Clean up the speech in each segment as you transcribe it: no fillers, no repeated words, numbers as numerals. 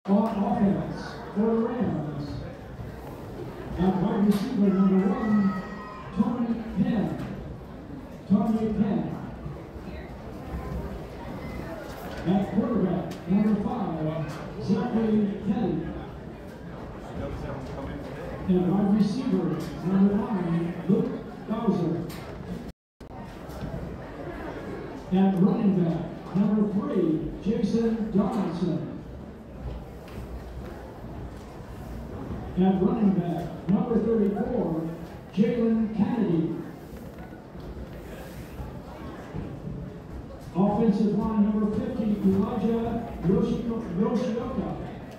On offense for the Rams, at wide receiver number 1, Tony Penn. At quarterback number 5, Zachary Kelly. And wide receiver number 9, Luke Bowser. At running back number 3, Jason Donaldson. At running back number 34, Jalen Kennedy. Offensive line number 50, Elijah Yoshioka.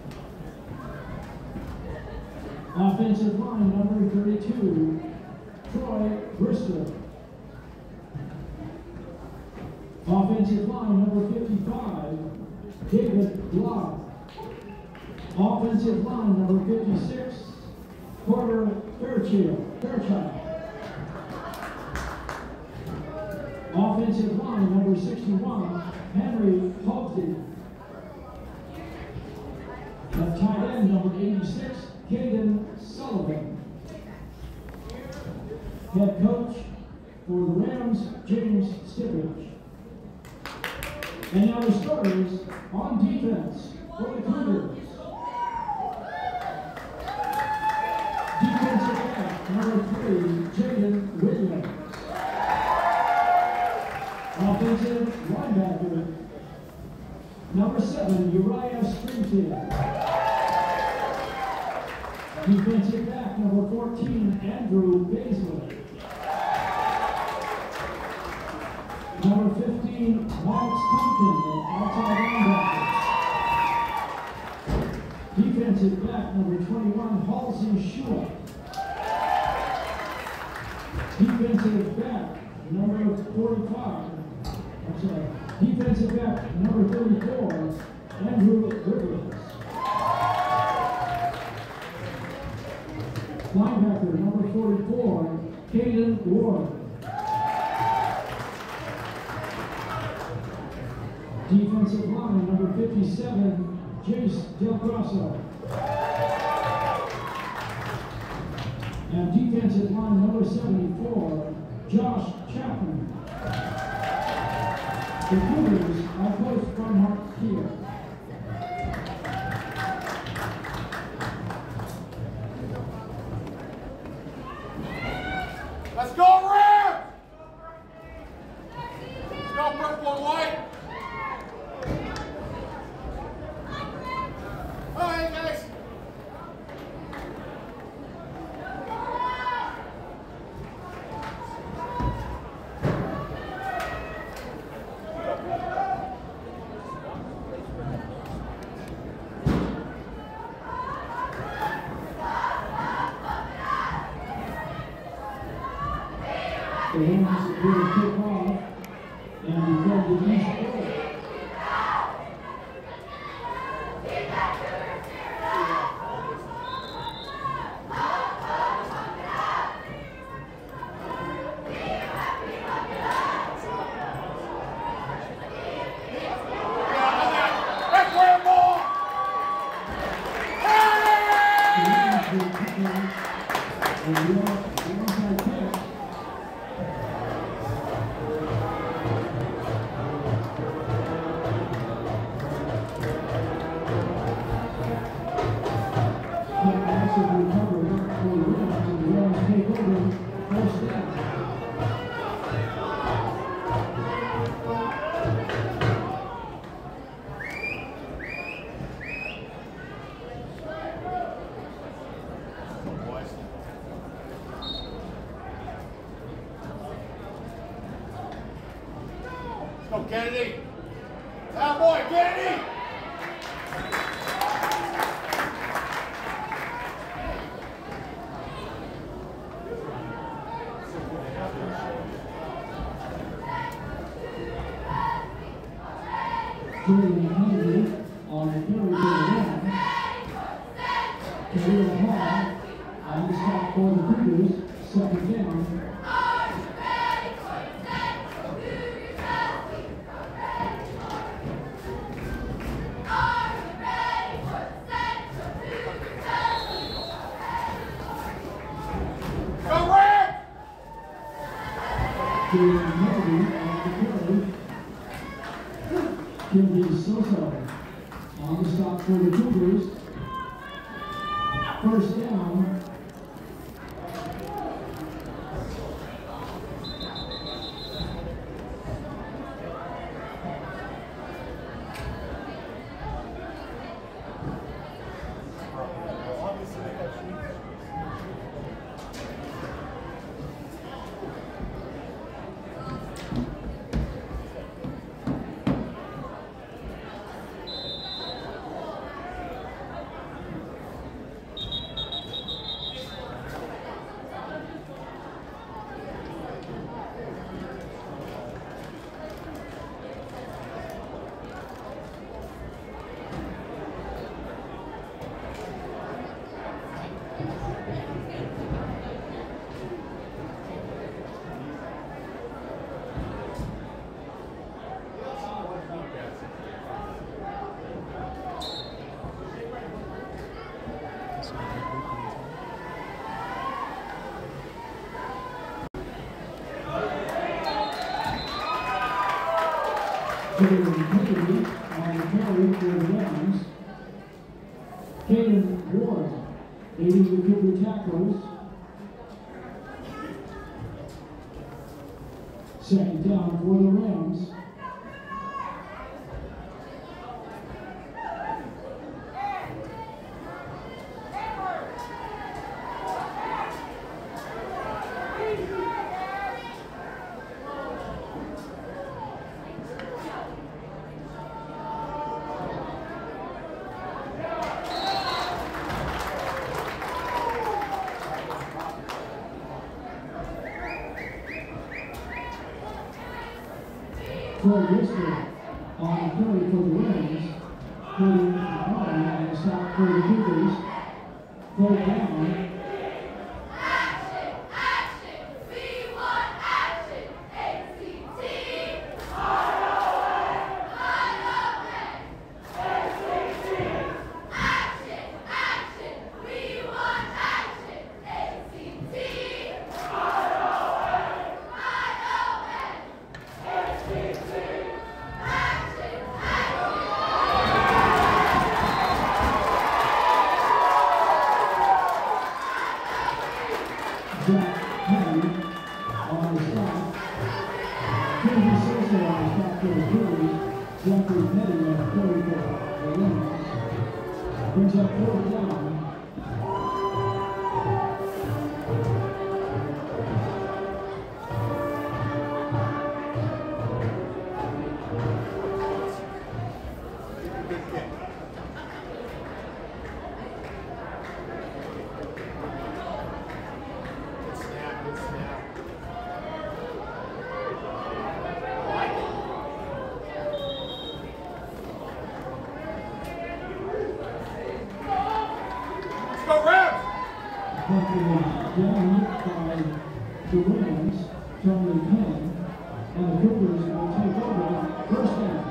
Offensive line number 32, Troy Bristol. Offensive line number 55, David Block. Offensive line number 56, Porter Fairchild. Offensive line number 61, Henry Halty. At tight end number 86, Caden Sullivan. Head coach for the Rams, James Stippage. And now the starters on defense for the Cougars. Defensive back number 3, Jaden Williams. Offensive linebacker number 7, Uriah Springfield. Defensive back number 14, Andrew Baisley. Number 15, Max Compton, outside linebacker. Defensive back number 21, Halsey Shua. Defensive back number 45. Defensive back number 34, Andrew Rivers. Linebacker number 44, Caden Ward. Defensive line number 57, Jace Del Grosso. And defensive line number 74, Josh Chapman. The Cougars are coached by Mark Keir. Let's go, Rams! Let's go, purple and white. All right, guys. The Rams will kick off and defend the east goal. Go, Kennedy. Ah, boy, Kennedy. Julian Henry on the carry to the line. Khalil Hall on the stop for the Cougars, second down. Sosa on the stop for the Cougars. First down. Ward, aiding the Cougar tackles. Second down for the Rams. On carry for the Rams, putting on the stop for the Cougars. Third down. Brings up fourth down. Down by the Rams, turning 10, and the Cougars will take over first down.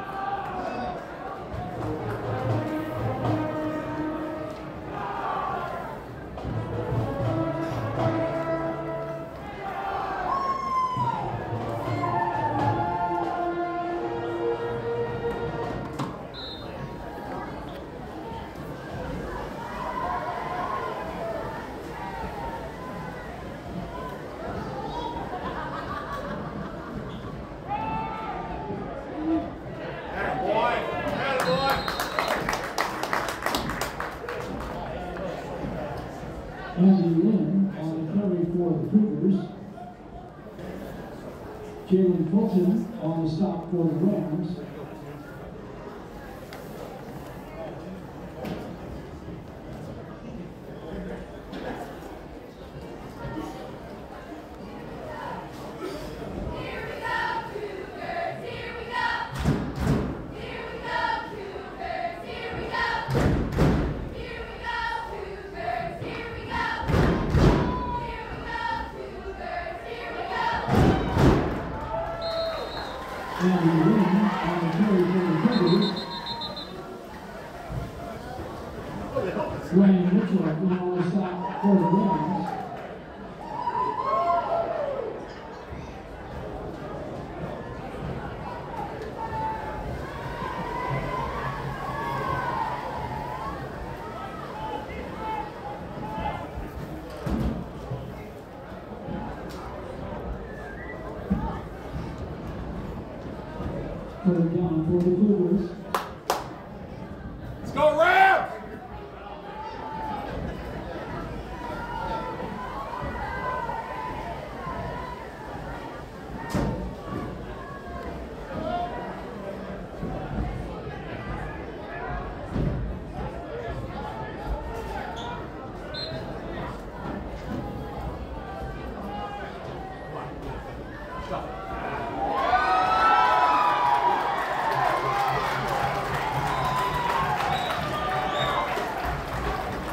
Andy Lynn on the carry for the Cougars. Jalen Fulton on the stop for the Rams. Ryan Mitchell on the stop for the Rams.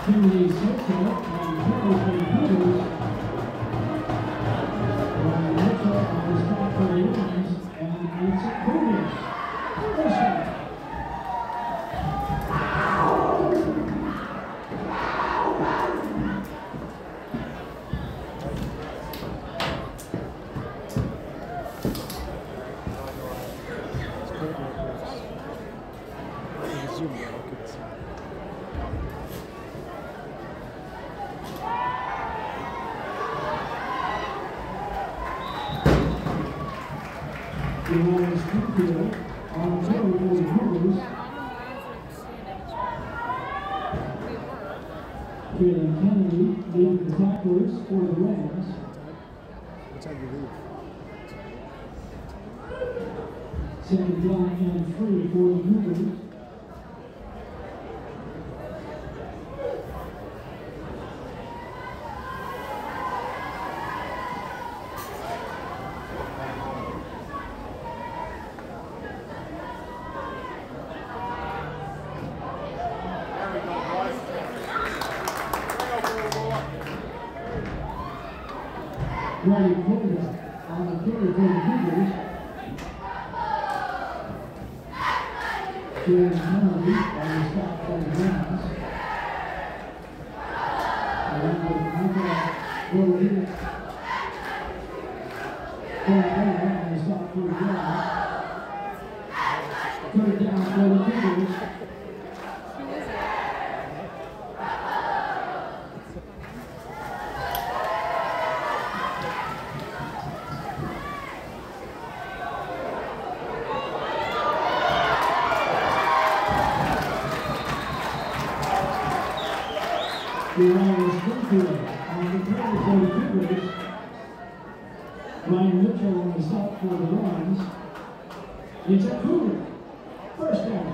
Kennedy Silverdale and Cougar for the Cougars. Ryan Mitchell on the spot for the Rams, and it's Cougar. Thurston. On the carry for the Cougars. Kalen Kennedy leading the tacklers for the Rams. What time do you leave? Second down and 3 for the Cougars. Riley Cougar on the carry for the Cougars. Karen Kennedy on the stop for the Rams. Along with Michael Rowley. On the stop for the Rams. Third down for the Cougars. On the carry for the Cougars. Ryan Mitchell on the stop for the Rams. It's a Cougar. First down.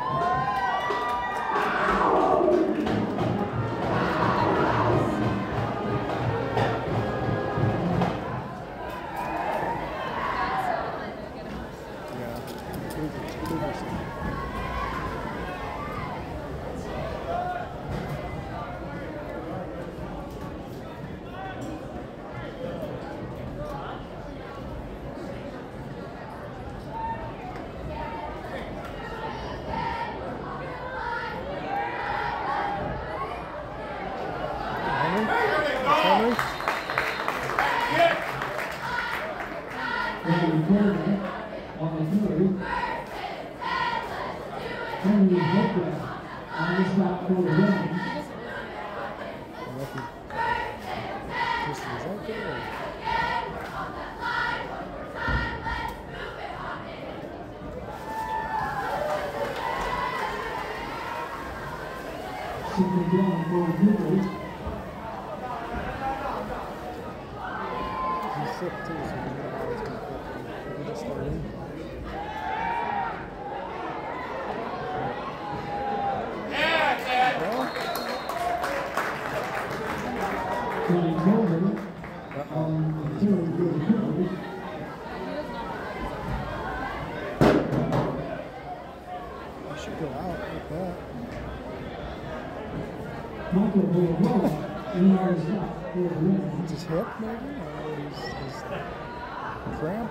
It's his hip, maybe? Or his cramp?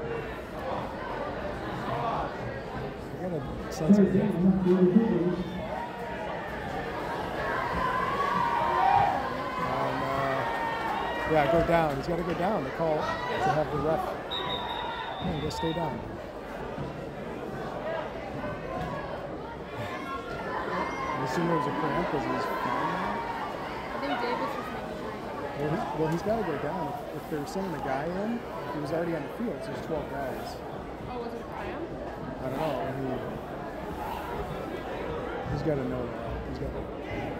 I got a sense of it. Yeah, go down. He's got to go down to call, to have the ref. No, you got to stay down. I assume there was a cramp because he's fine. I think Davis was making sure. Well, he's got to go down. If they're sending a guy in, he was already on the field, so there's 12 guys. Oh, was it a cramp? I don't know. He's got to know that. He's got to.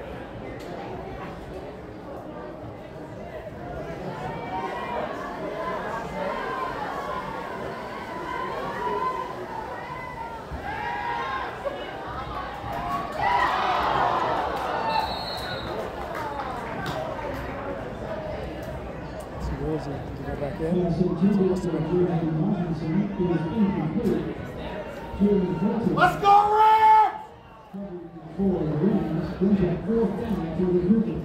To go back in. Let's go, Rams! the Rams brings up 4th down for the Cougars.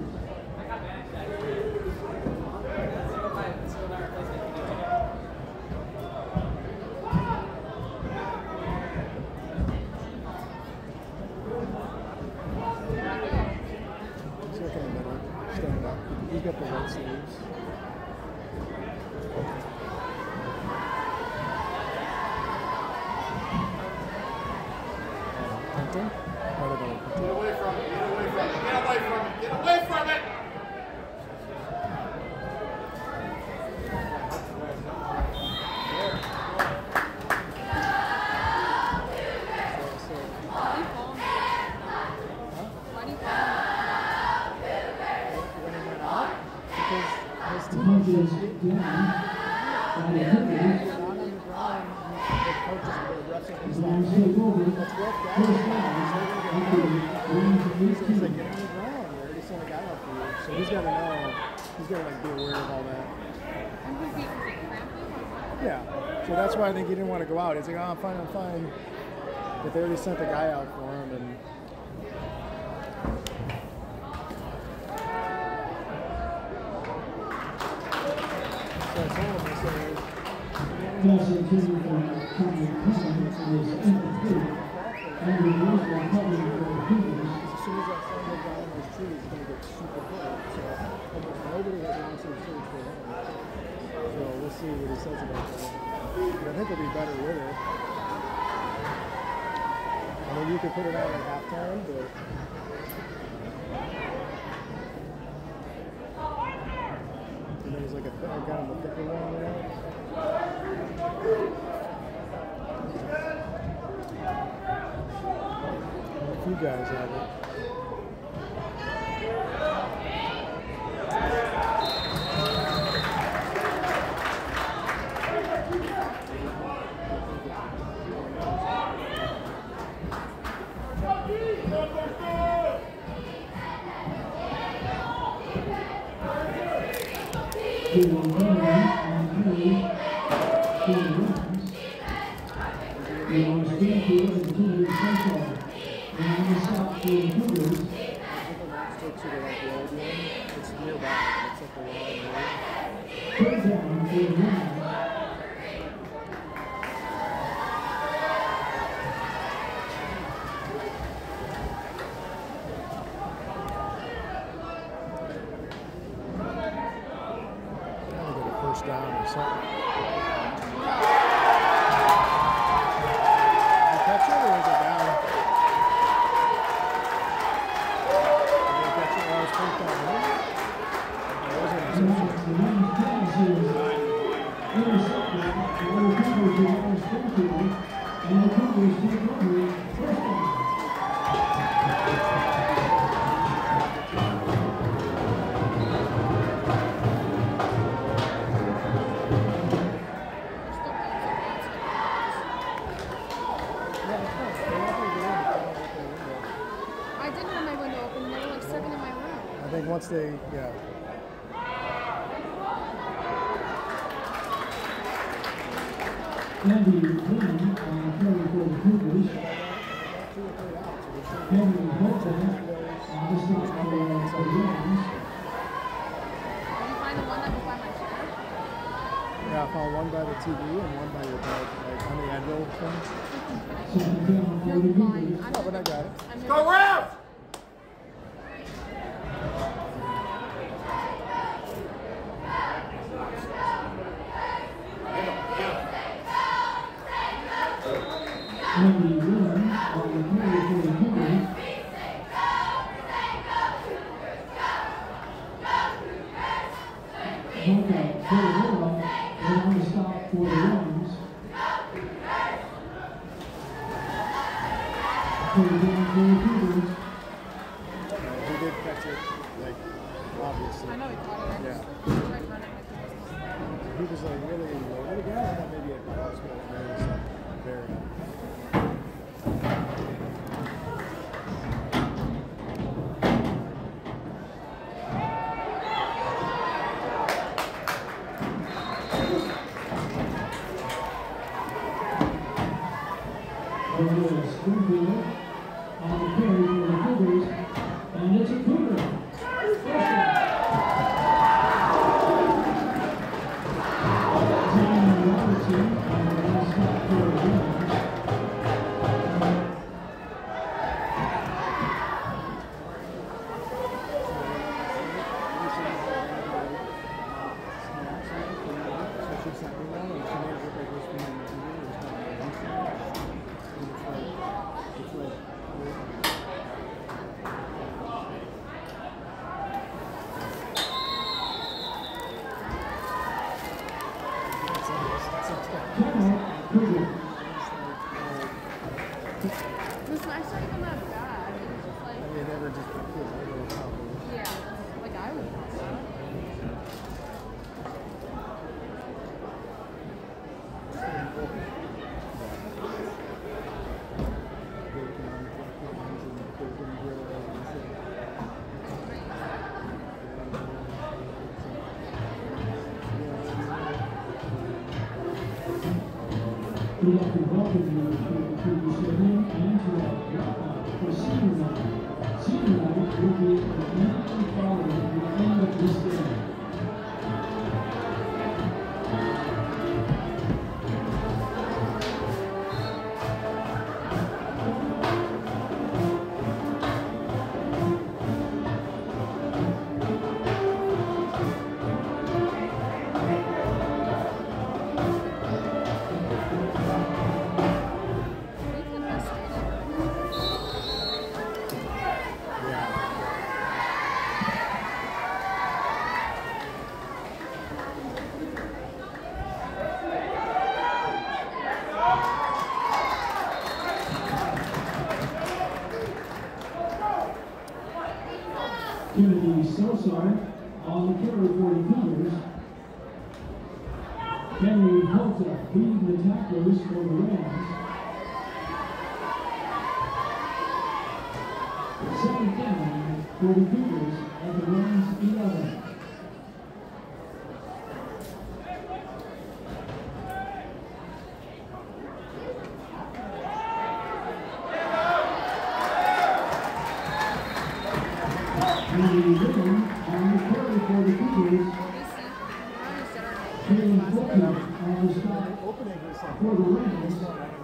Stand up. He's got the white sleeves. Hunting? Get away from it. Get away from it. Get away from it. Get away from it. Punches down by the Cougars. The Rams take over. 1st down. He's like, get on the ground. You already sent a guy up for you. So he's got to know. He's got to like be aware of all that. Yeah. So that's why I think he didn't want to go out. He's like, oh, I'm fine, I'm fine. But they already sent the guy out for him. And Passing to the Cougars is incomplete. And the Rams will cover for the Cougars. as soon as that sun goes down on those trees, it's going to get super cold. So almost nobody has long sleeve shirts for him. So we'll see what he says about that. But I think it'll be better with it. I mean, you could put it on at halftime, but and there was like I got him a thicker one there. A few guys have it. To the Rams on three for the Rams. They are Springfield and Cougars Central. And on the stop for the Cougars. It's nearby. It's like a long road. 3rd down for the Rams. Down or something. Did you catch it or was it down? Did you catch it while I was first down? It wasn't a reception. The Rams pass is intercepted. The other Cougars are on Springfield. And the Cougars take over 1st down. I think once they, yeah. Andy Green on carry for the Cougars. Henry Holton on the stop for the Rams. Did you find the one that was by my chair? Yeah, I found one by the TV and one by your bed, like on the anvil thing. 2nd down for the Cougars. No, but I got it. Go Rams! Andy Green on the carry for the Cougars. Holton for the roll and on the stop for the Rams. 3rd down for the Cougars. He did catch it, like, obviously. I know he caught it. Yeah. He was right running with it. He was like really again, I thought maybe at my house, but it was like very. Springfield on the carry for the Cougars. We'd like to welcome you to the Cougar Stadium and to our walkout for senior night. Senior night will be immediately following the end of this game. Kennedy Sosar on the carry for the Cougars. Henry Holta leading the tacklers for the Rams. Second down for the Cougars at the Rams 11. Henry Whitman on the carry for the Cougars. Kaylee Fulton on the stop for the Rams.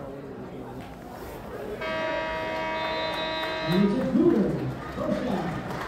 And it's a Cougar. First down.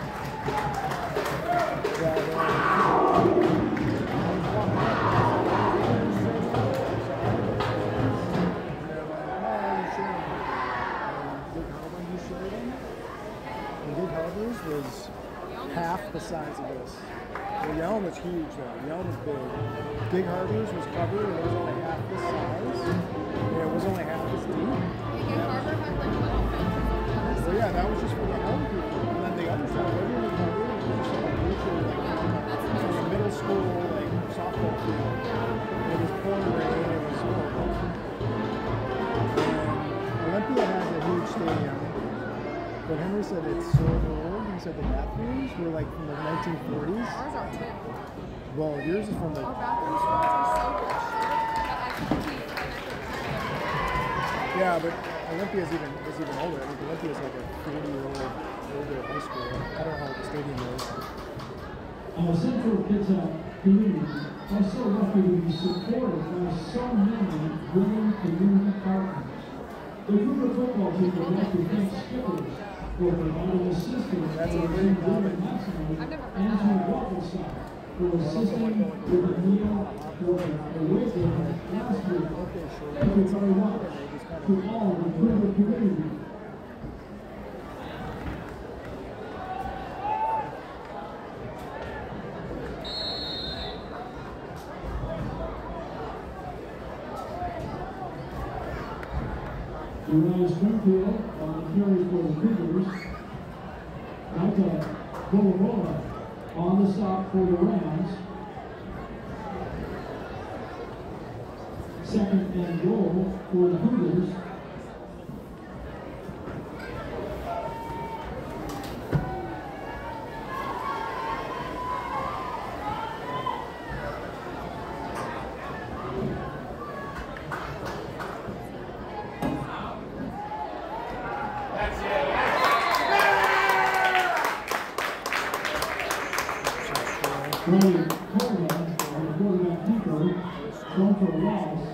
Was half the size of this. The Yelm was huge though. The Yelm was big. Big Harvey's was covered and it was only half this size. Yeah, it was only half this deep. Big Harbor had like little benches. So yeah, that was just for the home people. And then the other side, everyone was covered. It was just like literally like a middle school like softball field. It was pouring rain. It was horrible. And Olympia has a huge stadium. But Henry said it's so old. He said the bathrooms were like from the 1940s. Ours are too. Well, yours is from the... Our bathrooms are so good. I can keep. Yeah, but Olympia is even older. I think Olympia is like a 30-year-old older high school. I don't know how old the stadium is. Central Kitsap community are so lucky to be supported by so many willing community partners. The Cougar football team would like to thank skippers for providing assistance That's to a the really David Maximum and to Wafflestone for assisting with the meal for the away game last week. Thank you very much to all the Cougar community. Uriah Springfield on the carry for the Cougars. Micah Bolabola on the stop for the Rams. Second and goal for the Cougars. Brian Coleman on the quarterback keeper, thrown for a loss.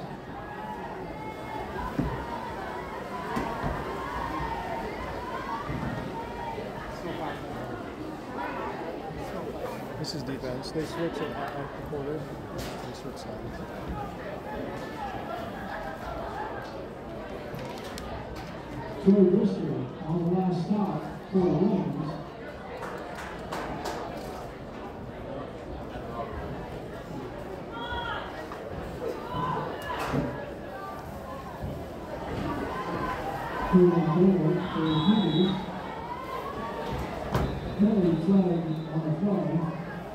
This is defense. They switch it at the quarter. They switch sides. Troy Worcester on the last stop for the Rams. Third and goal for the Cougars. Penalty flag on the fly.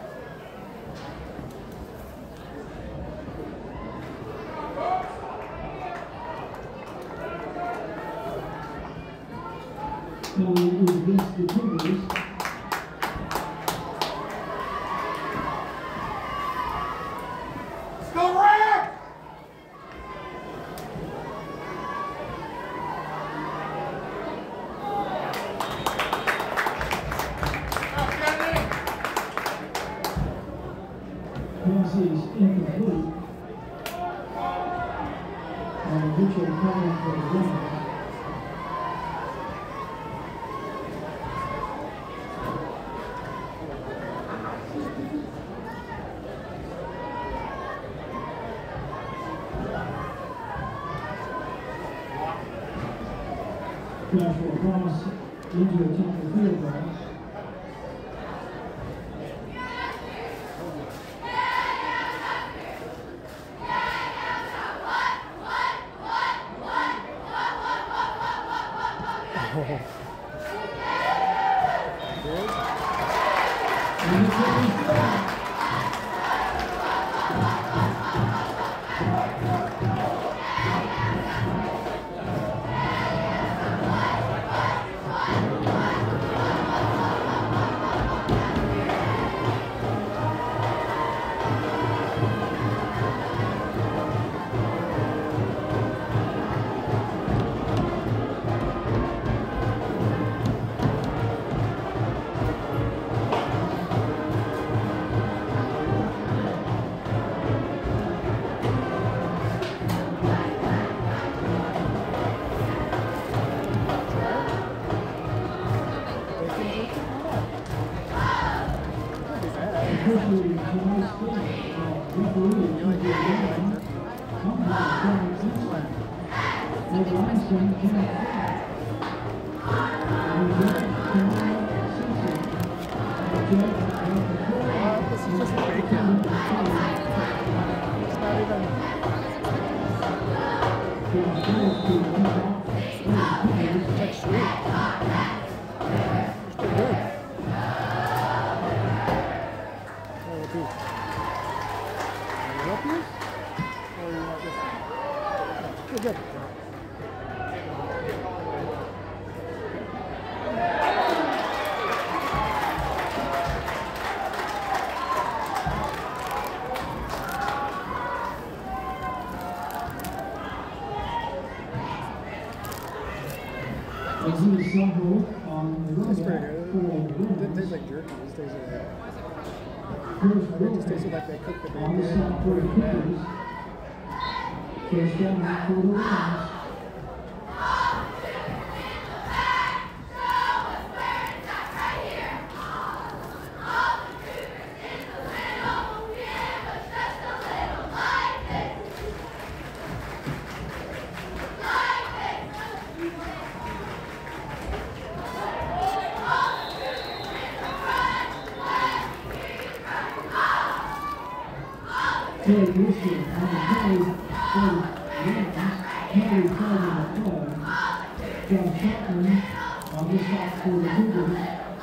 Penalty is against the Cougars. Let's go, Rams! complete. And Mitchell coming for the Rams. Pass will cross into a Temple field goal. This is just bacon. It's not even. It's like sweet. It's pretty good. What will do? You help you? Or you want this? Pretty good. As he is stumbled on the That's running pretty back good. for the It didn't Rams. taste like jerky. It just tasted like. Here's It just Wilkins tasted like they cooked the on the bacon. stop for the Cougars. First down for the Rams. Kelly Wilson on the play for the Rams. Kelly calling the flag. John Chapman on the stop for the Cougars.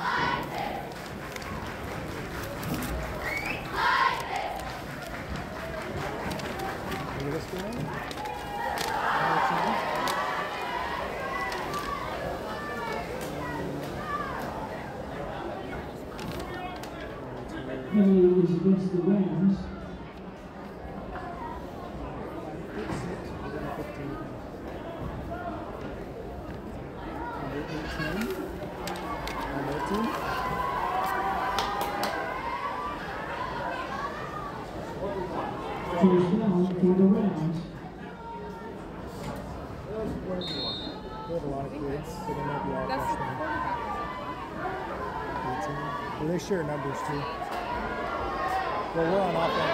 Look at this guy. Kelly is against the Rams. First down for the Rams. They have a lot of kids, so they might be all That's the freshmen. quarterback. Well, they share numbers too. Well, we're on offense.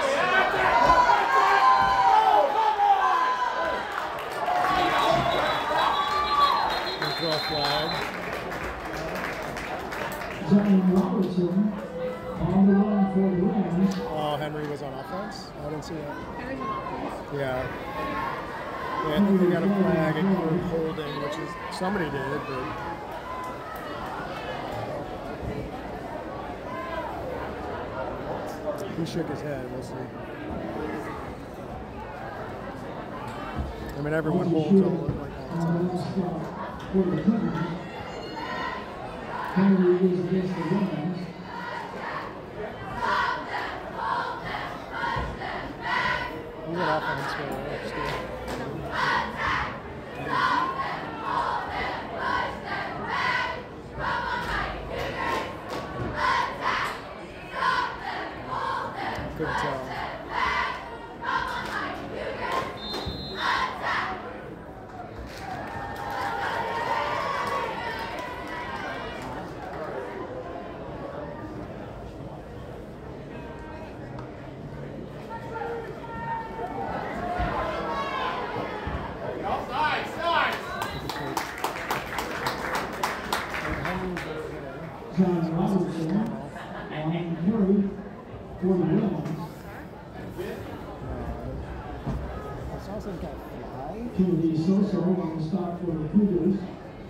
They throw a flag. Zion Robertson on the run for the Rams. Oh, Henry was on offense? I didn't see that. Henry's on offense. Yeah. Yeah, I think they got a flag and for holding, which is somebody did, but. He shook his head, we'll see. I mean, everyone holds them like all the time. For the Cougars. Henry is against the Rams. He's an offense player. Couldn't tell. John Robertson on carry for the Rams. I saw some kind of fly. Kennedy Soso on the stop for the Cougars.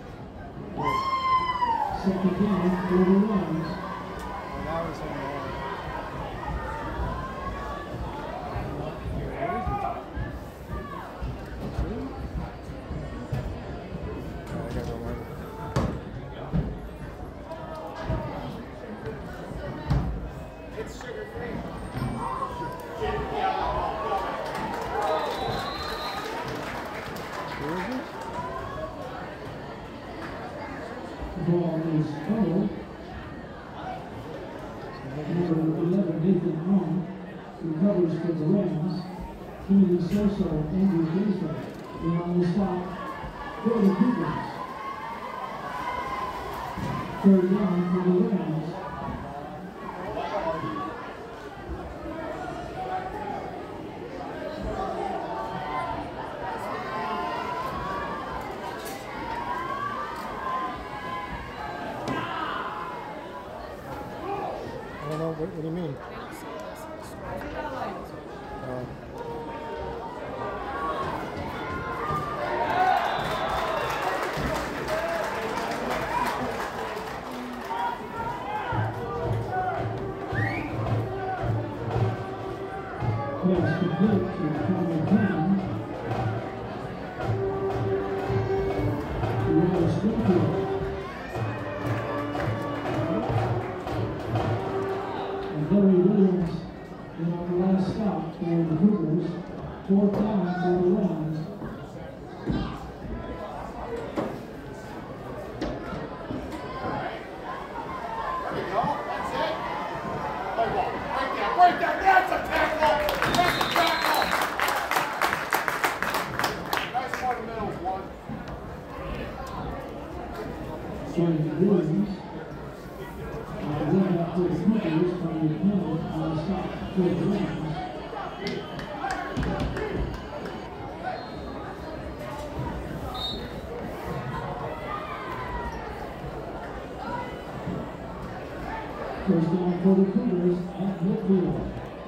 Second down for the Rams. Oh, that was him there. Where is he? See? Oh, I got one more. It's sugar-free. Where is he? The ball is held. Number 11, Nathan Long, recovers for the Rams. Kennedy Soso, Andrew Kitsap, they're on the stop for the Cougars. Third down for the Rams. I don't know. What do you mean? Pass complete to Tommy Brown. Royal Springfield. And Barry Williams is on the last stop for the Cougars. Fourth down for the Rams. There you go. That's it. Play ball. Break that. That's a tackle. That's a tackle. Nice one, middle one. Jordan Williams. Run out for the Cougars from the opponent on the stop for the Rams. First down for the Cougars at midfield.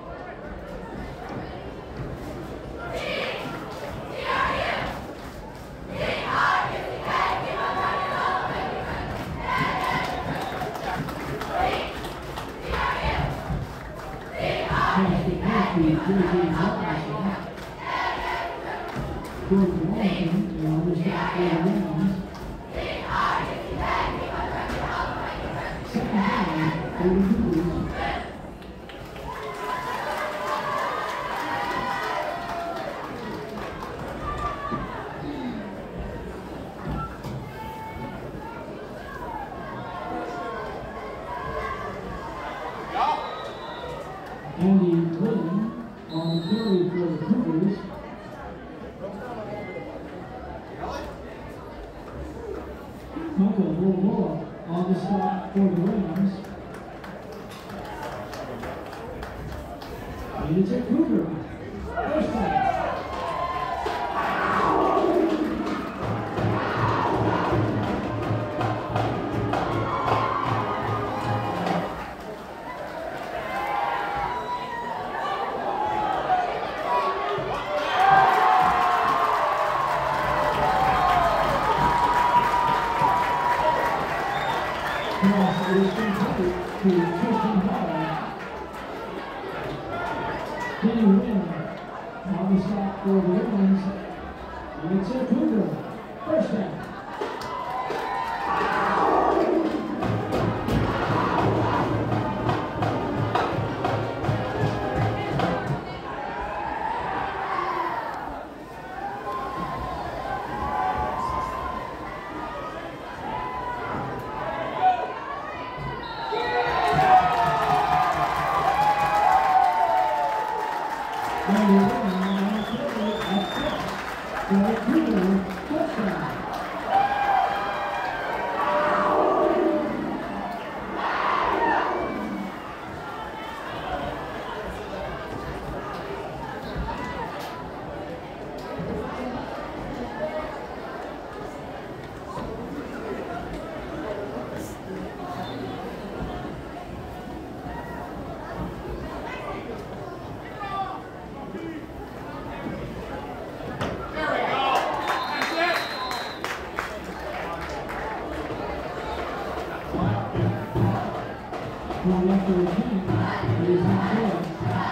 Pass the pass to J.J. Robinson. George Washington is on the stop for the Rams. Second down for the Cougars. Andy Glidden on the carry for the Cougars. Michael Moore on the stop for the Rams. And it's a Cougar. First down. Pass is complete to Thurston. Kenny Wynn on the stop for the Rams. And it's a Cougar. First down. Number 1 on the carry at 6 for the Cougar touchdown. From left to the team, it is not good.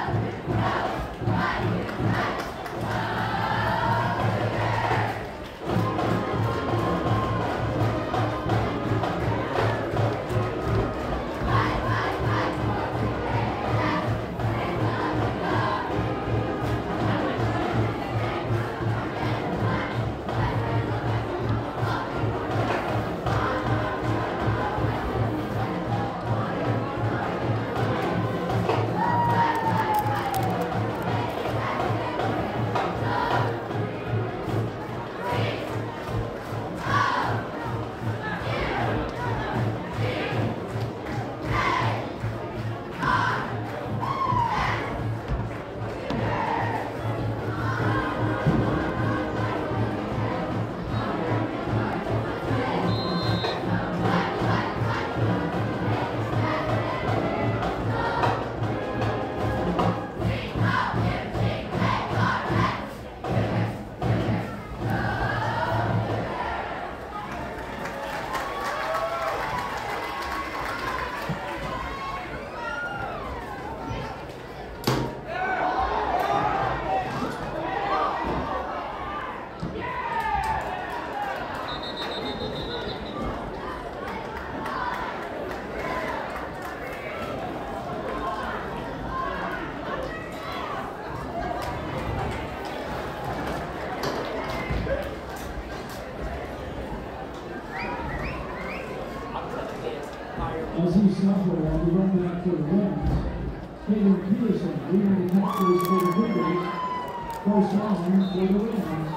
As he suffered on the run back for the Rams, Hayden Peterson leading the tackles for the Cougars. First down for the Rams.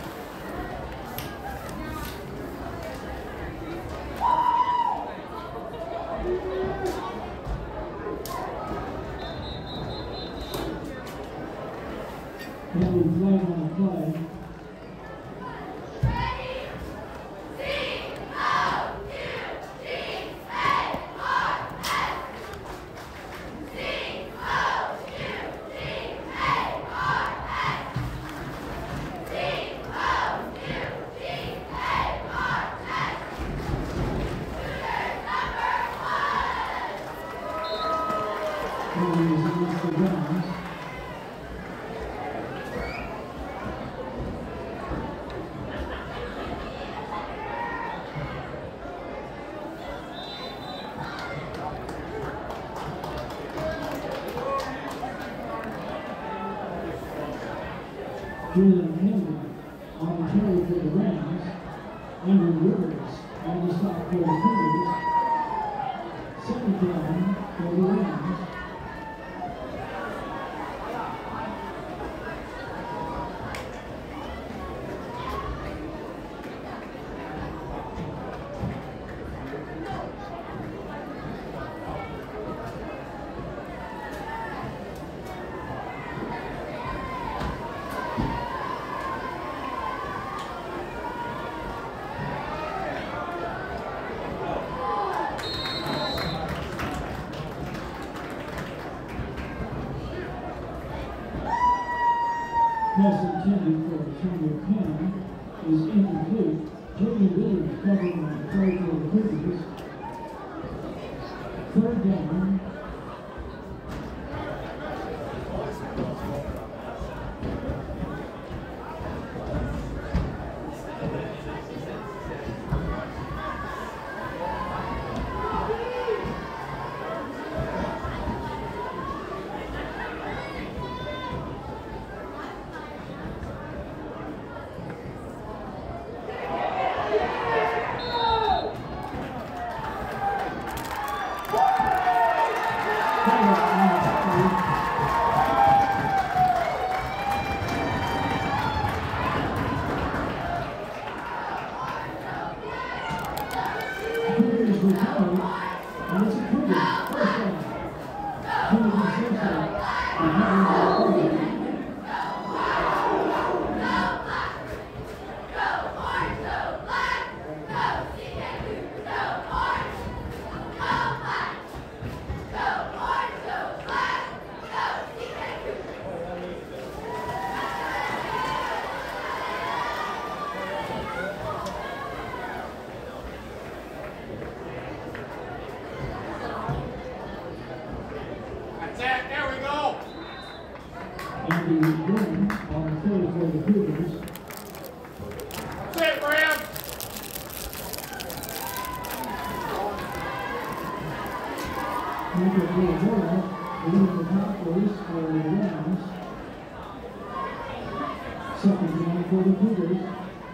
Penalty flag on the play. Julian Henry on the carry for the Rams. Andrew Rivers on the stop for the Cougars. Second down for the Rams. Pass intended for Antonio Penn is incomplete. Tony Williams covering on the play for the Cougars. Third down. win on the field for the Cougars. That's it, Ram. Make it a little more. Leading the tacklers for the Rams. Second down for the Cougars.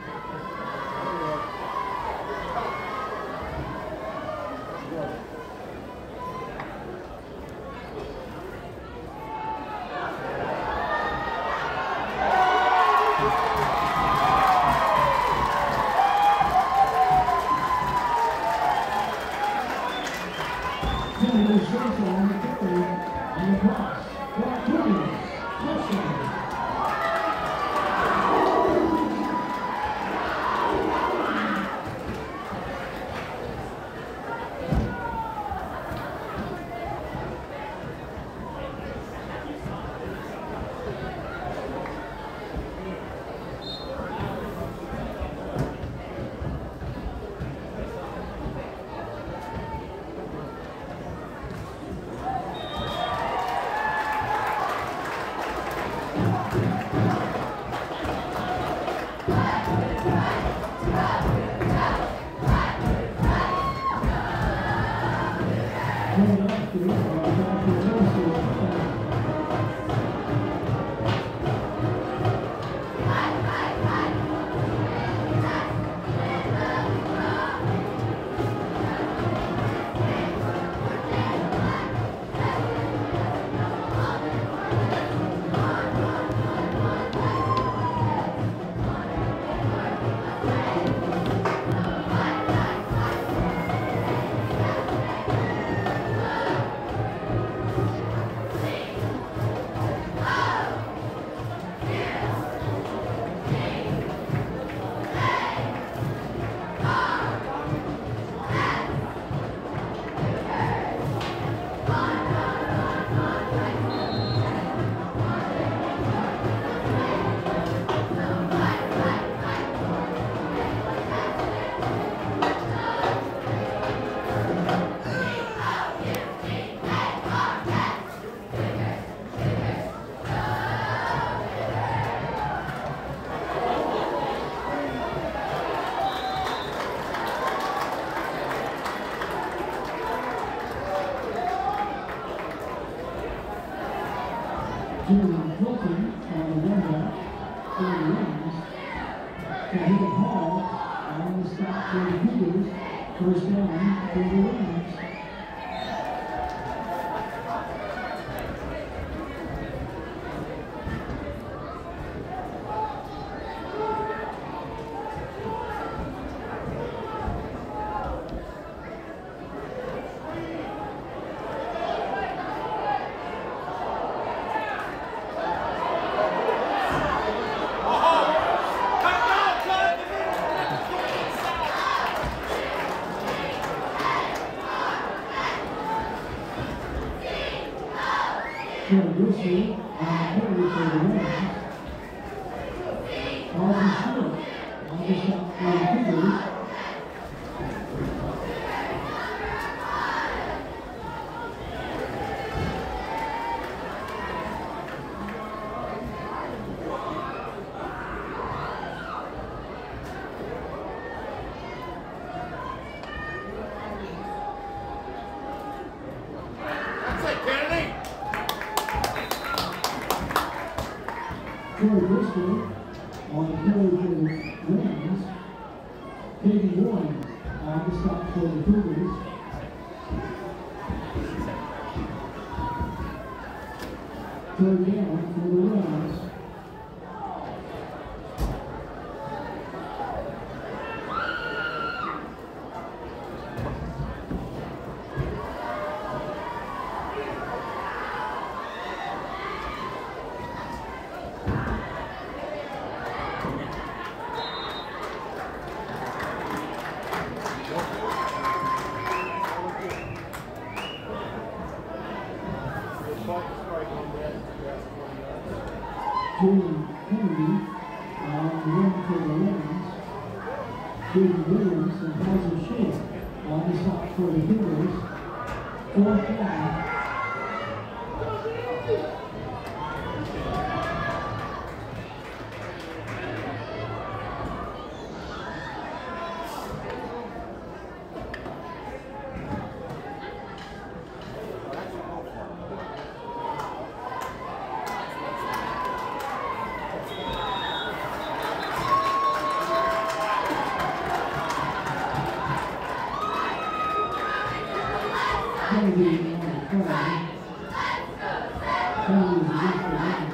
First down for the Rams. Third down for the Rams. Williams and Kaiser Shea on the stop for the Cougars. Fourth down. flag. Penalty is against the Rams.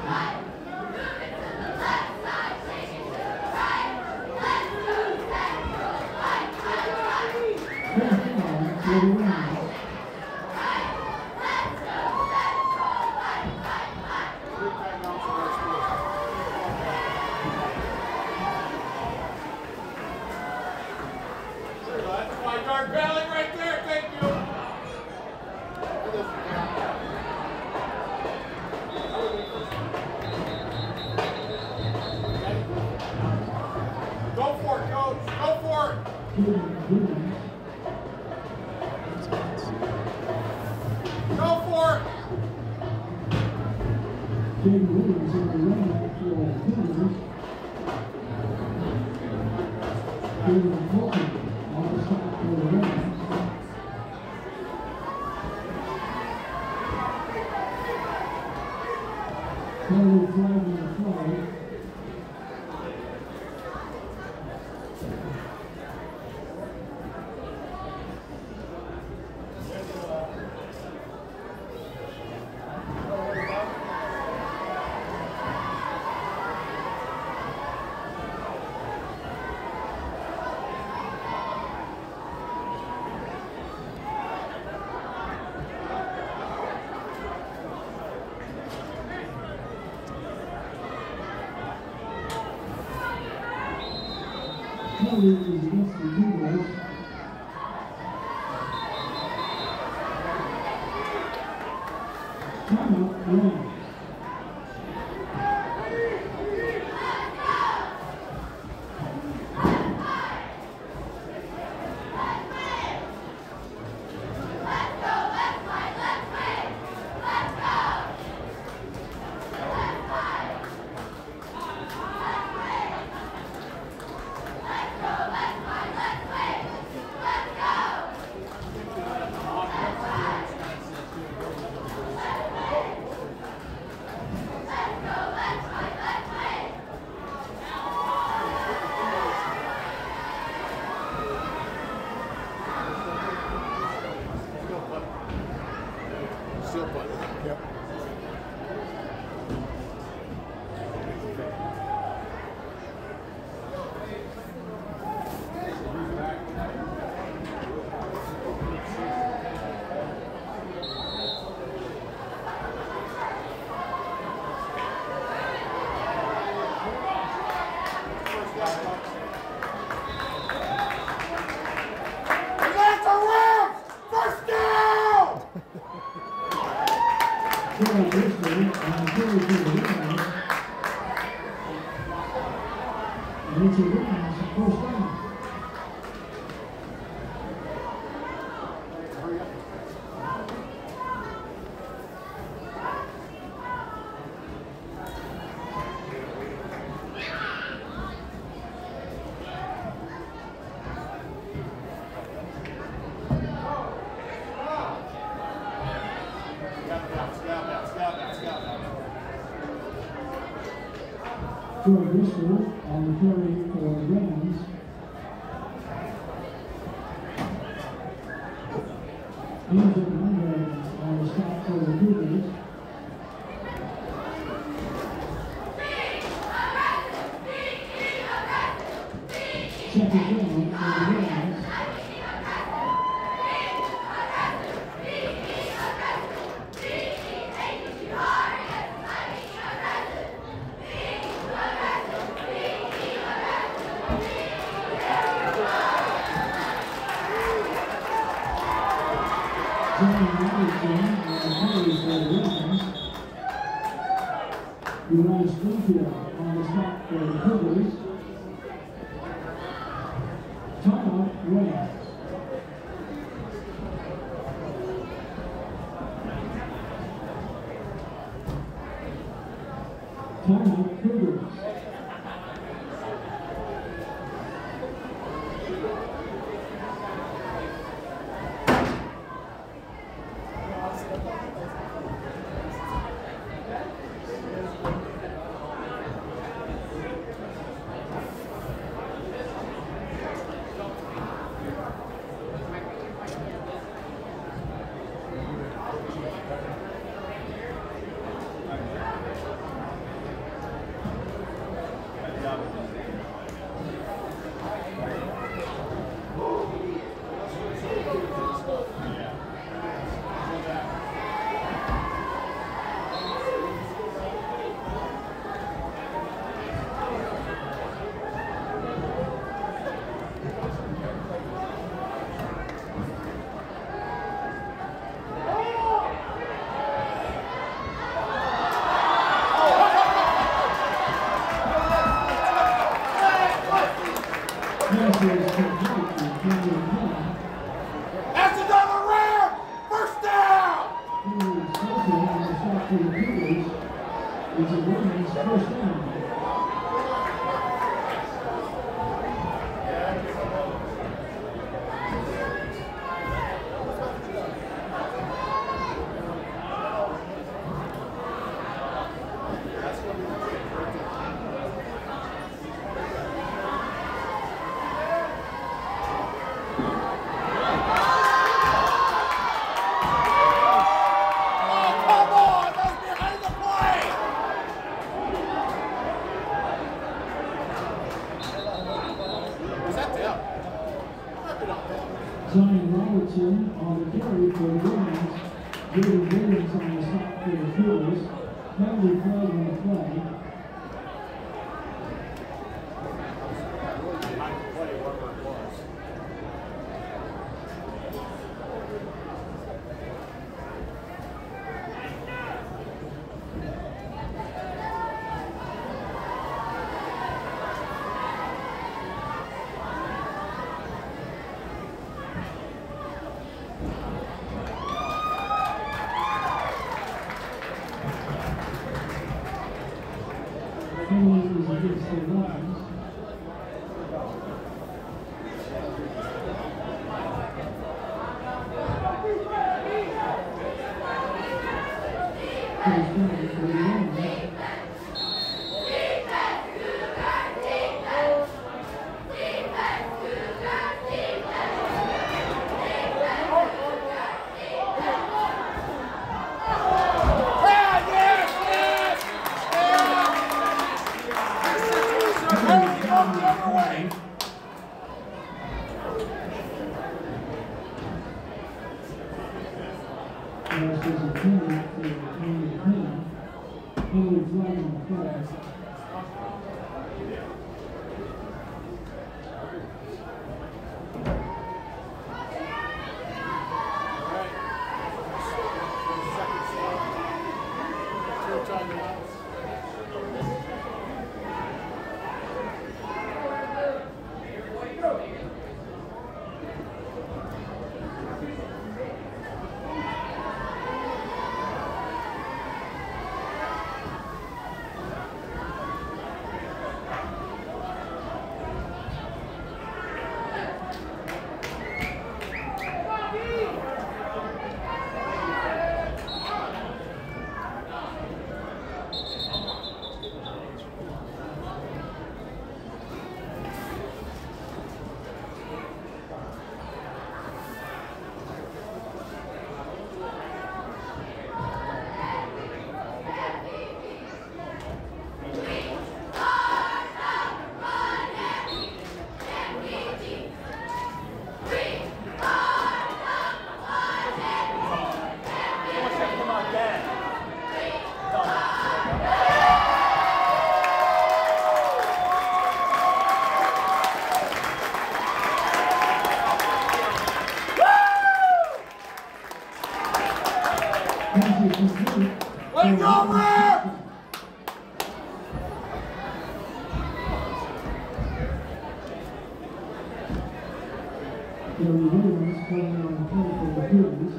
For the Rams. That's my guard belly right there, thank you. Go for it, coach. Go for it. Go for it. Jay Williams in the run for the Cougars. David Colton on the stop for the Rams. Penalty flag on the flag. Penalty is against the Cougars. Timeout, Rams. Still put. Yep. And that's a Rams! First down! Carroll Bristol on the carry for the Rams. And it's a Rams first down. Troy Bristol on the carry for the Rams. Ethan Munday on the stop for the Cougars. Second down for the Rams. Uriah Springfield on the stop for the Cougars. Timeout, Rams. Timeout, Cougars. shot for the Cougars. It's a women's first down. On the carry for the Williams, David Williams on the stop for the Cougars. Penalty flag on the play. Against the Lions. Way to go, Rip! The Williams playing on the play for the Cougars.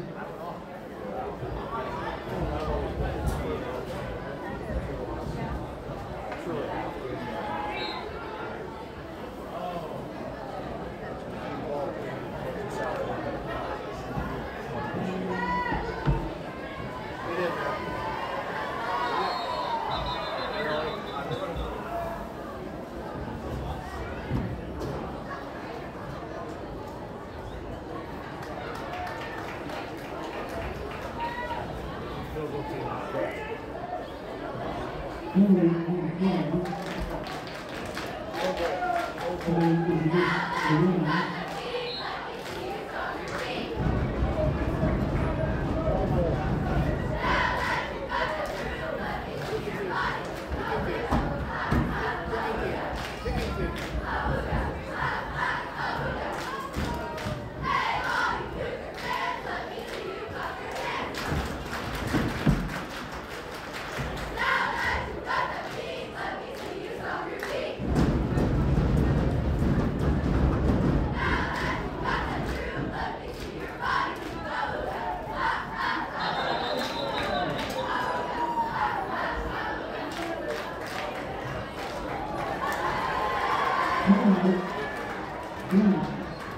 Timeout. Green.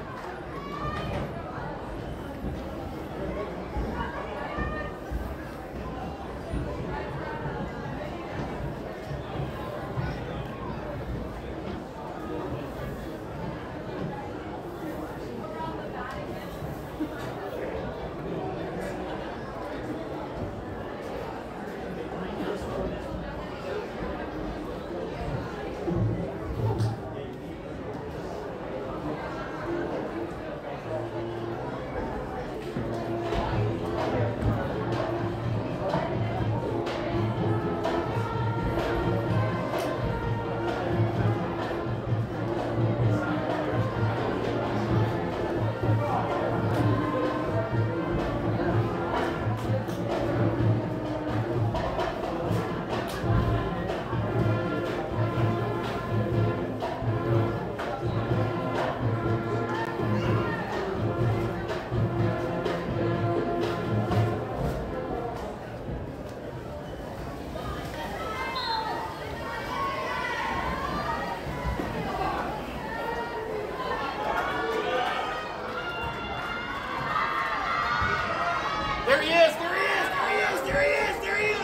There he is! There he is! There he is! There he is! There he is!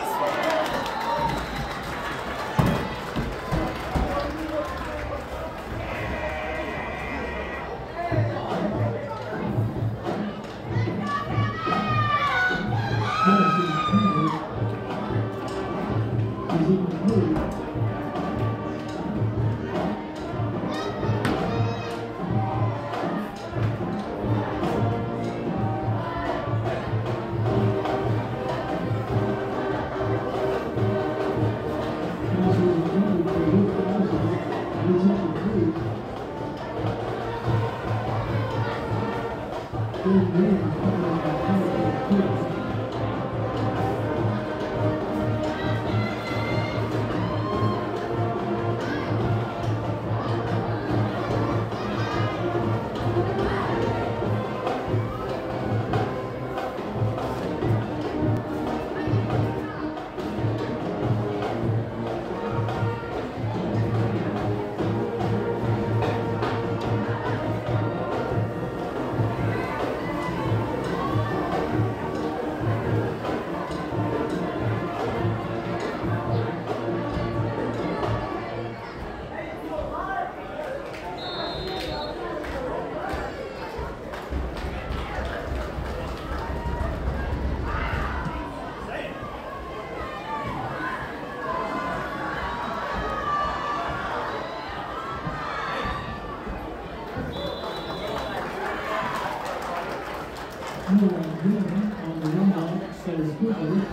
On the rundown says Cougar.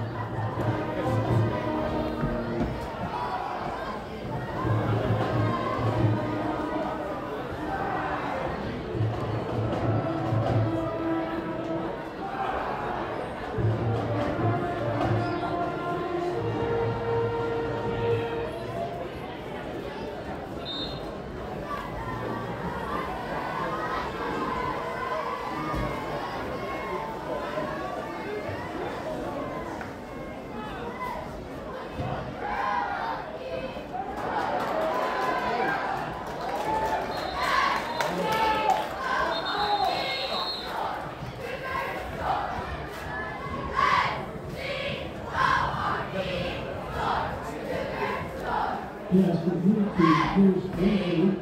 Yes, the group is Thurston.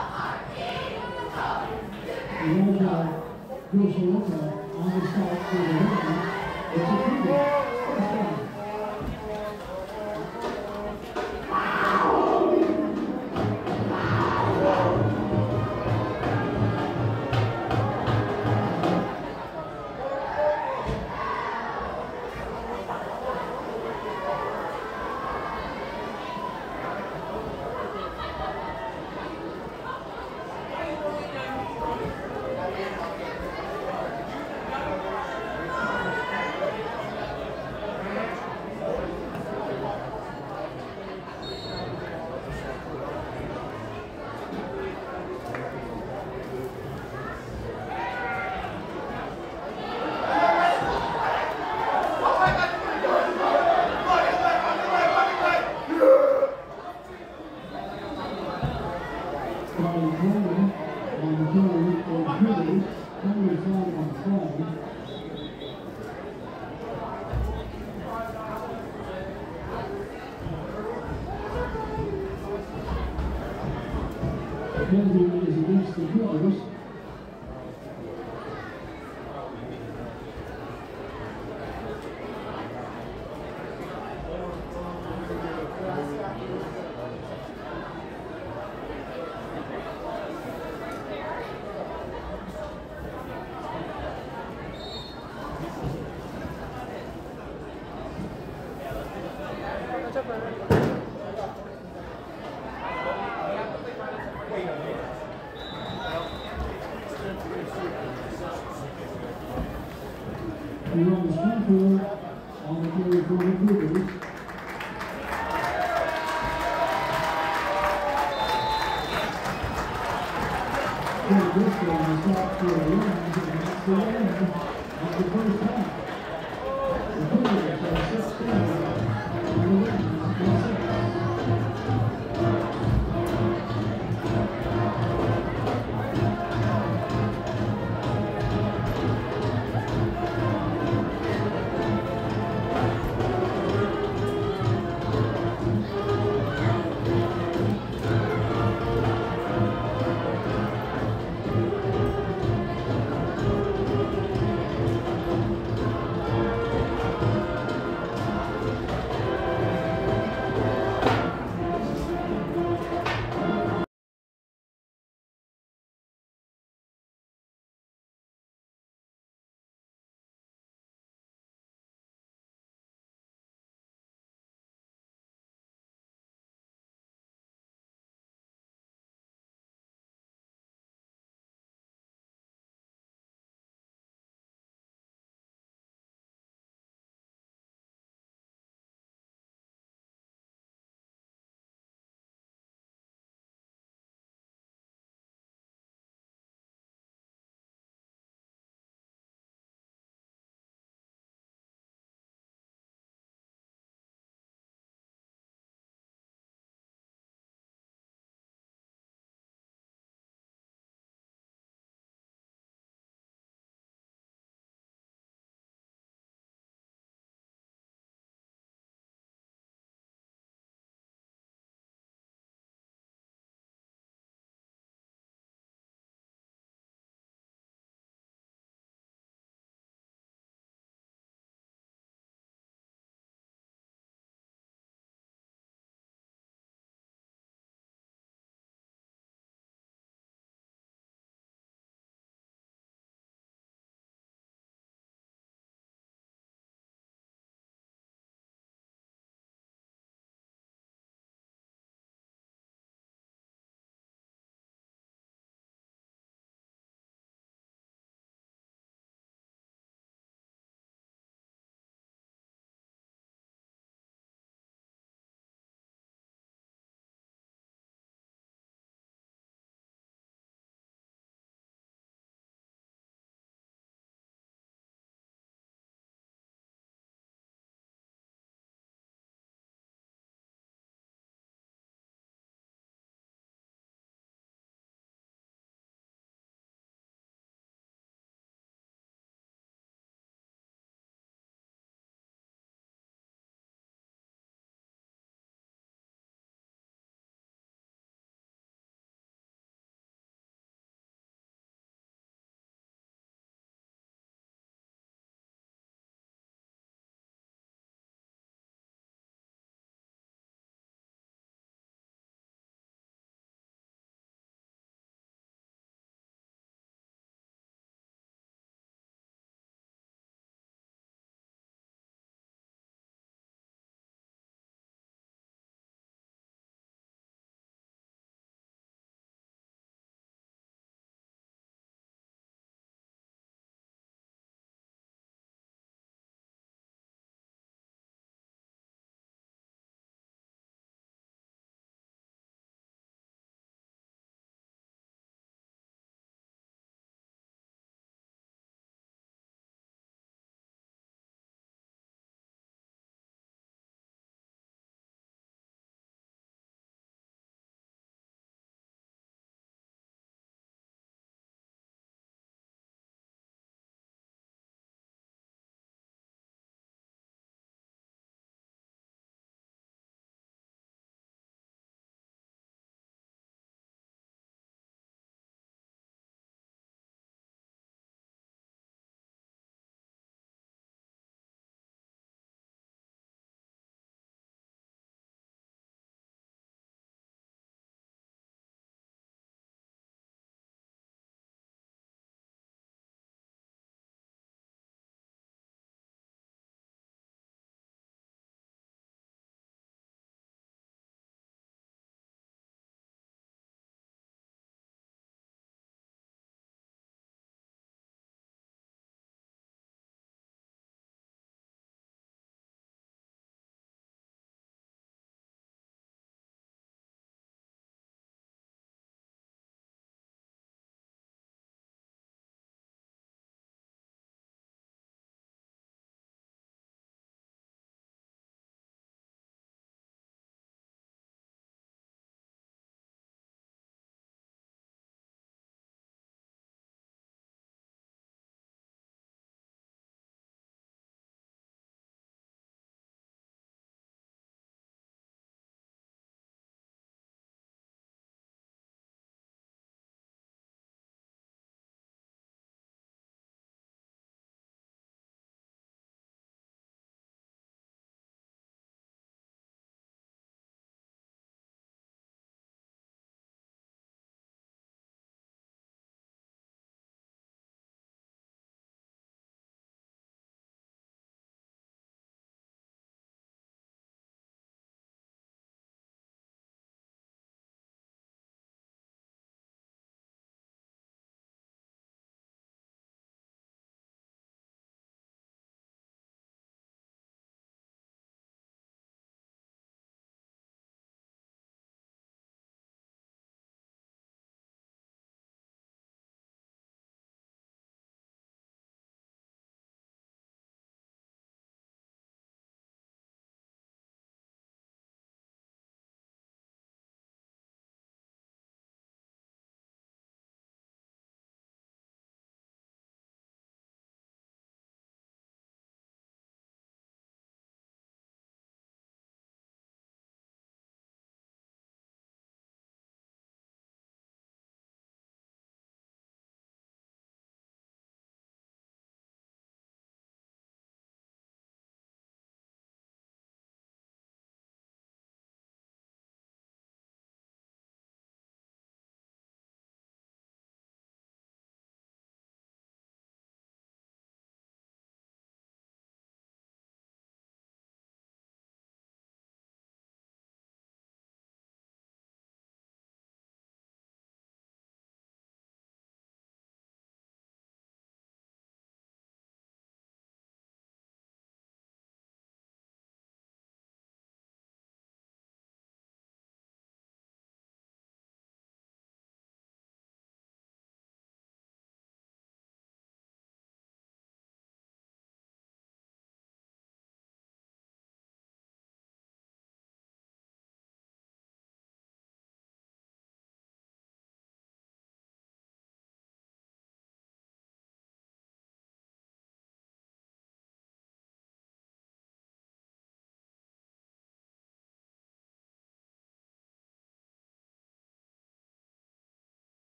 On the start for the run. It's a Cougar. First down. penalty is against the Cougars. We run the screen on the carry for the Cougars. Carey Bristol on the stop for a run against the end of the first half. The Cougars are 16 on the win in 6.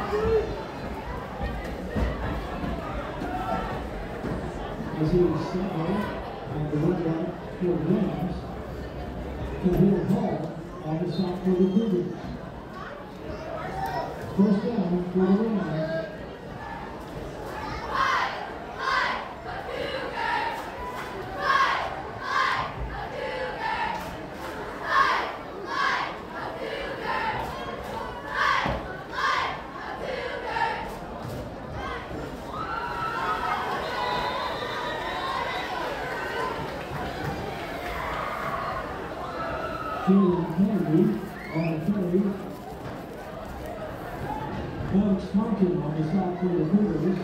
As he was single on the rundown for the Rams, to hit Hall on the stop for the Cougars. First down for the Rams. Henry on the carry. Alex Thompson on the stop for the Cougars.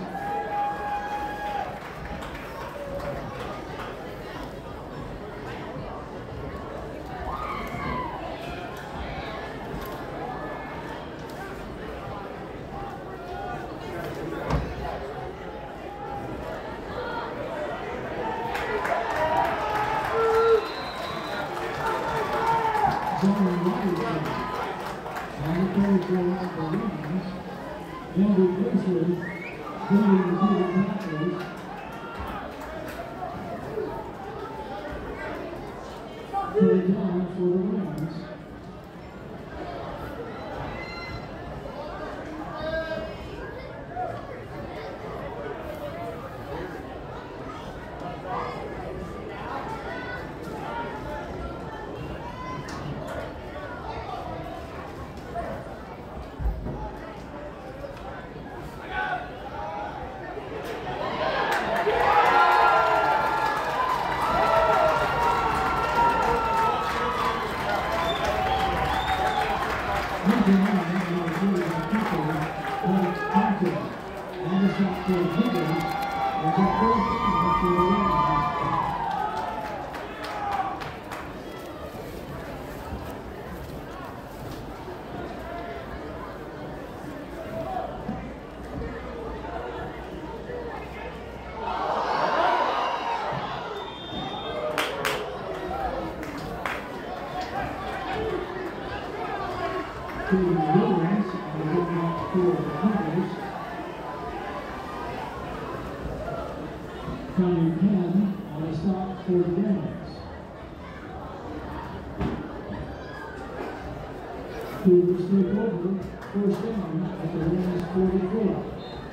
Cougars take over, first down at the Rams 44.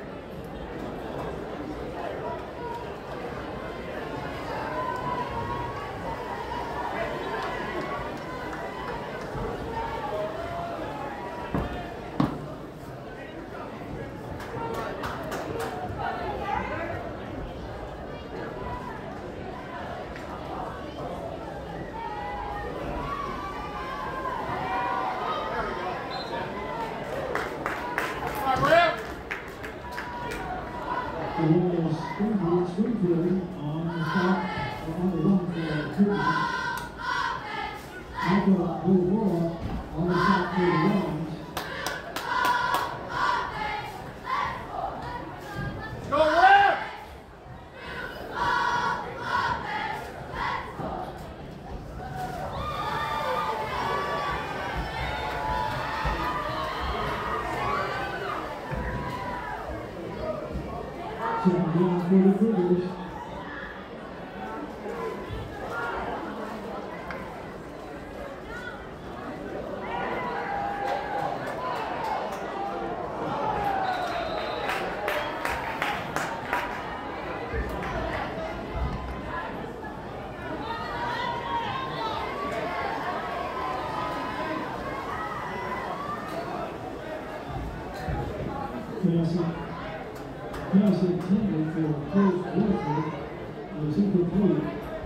Pass intended for Coach Wilford was incomplete.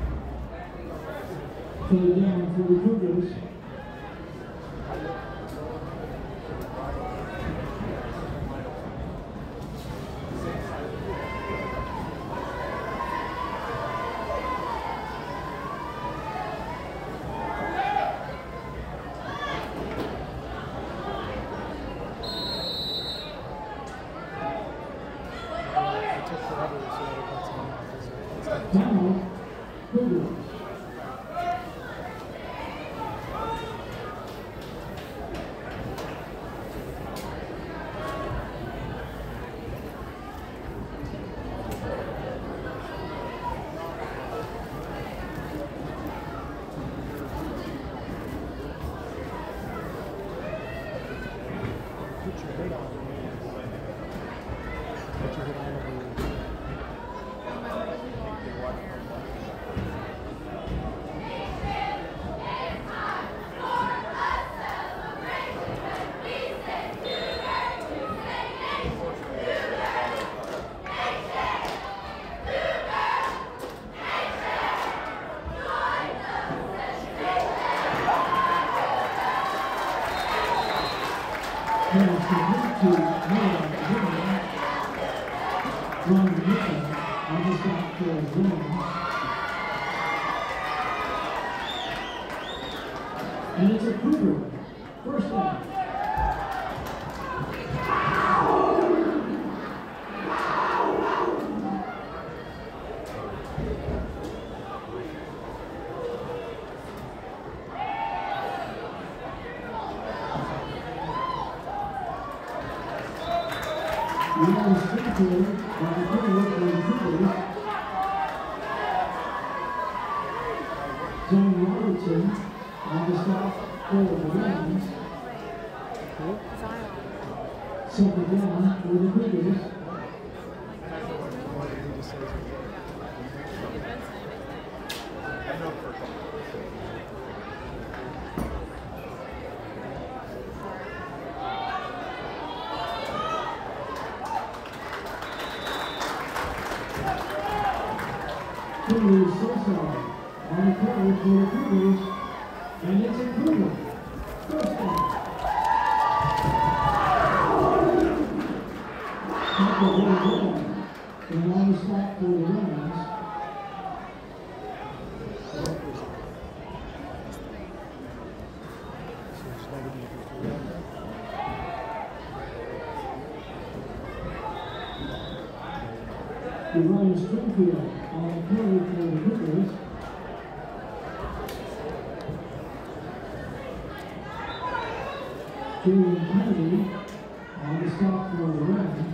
Third down for the Cougars. Pass complete to Noah Whitman. Ron Mitchell on the stop for Williams. And it's a Cougar. First down. Young Springfield by the Cougar for the Cougars. John Robertson on the stop for the Rams. Second down for the Cougars. Cougars Silverdale on the carry for the Cougars, and it's a Cougar. First down. Tackle very good. And on the stop for the Rams. The Ryan Springfield on the carry for the Cougars. Julian Kennedy on the stop for the Rams.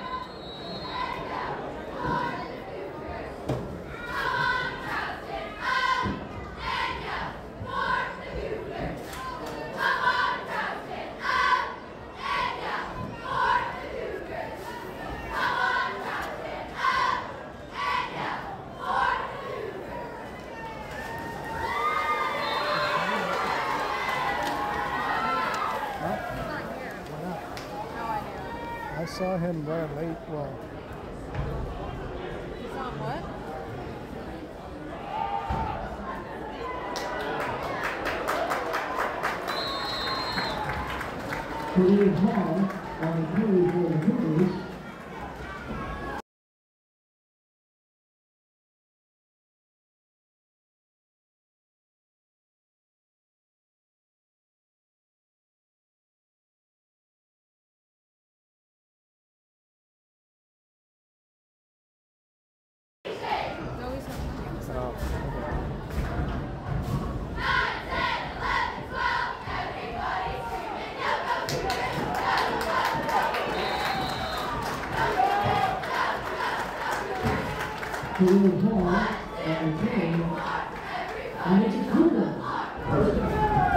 I saw him run late. Well, He's on what? Khalil Hall on the carry for the Cougars. No, he's not. Khalil Hall on the carry, and it's a Cougar. First down.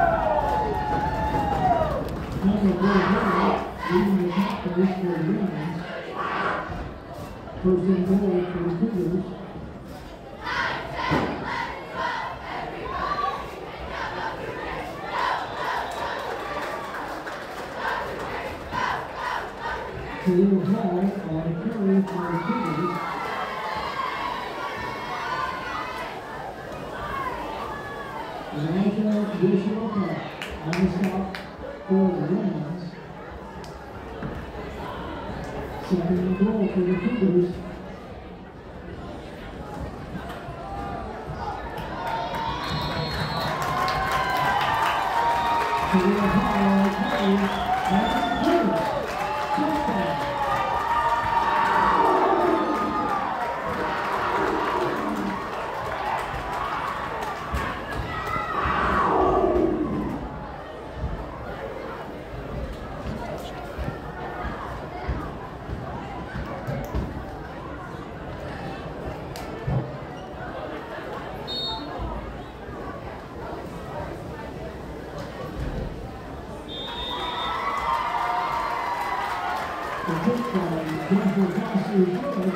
Number 4 leading the tackles for the Rams. First and goal for the Cougars. Khalil Hall on the carry for the Cougars. Elijah Bishop on the stop for the Rams. Second and goal for the Cougars. Khalil Hall on the carry, and Cougars. Touchdown. The kick by Jennifer Foster is good.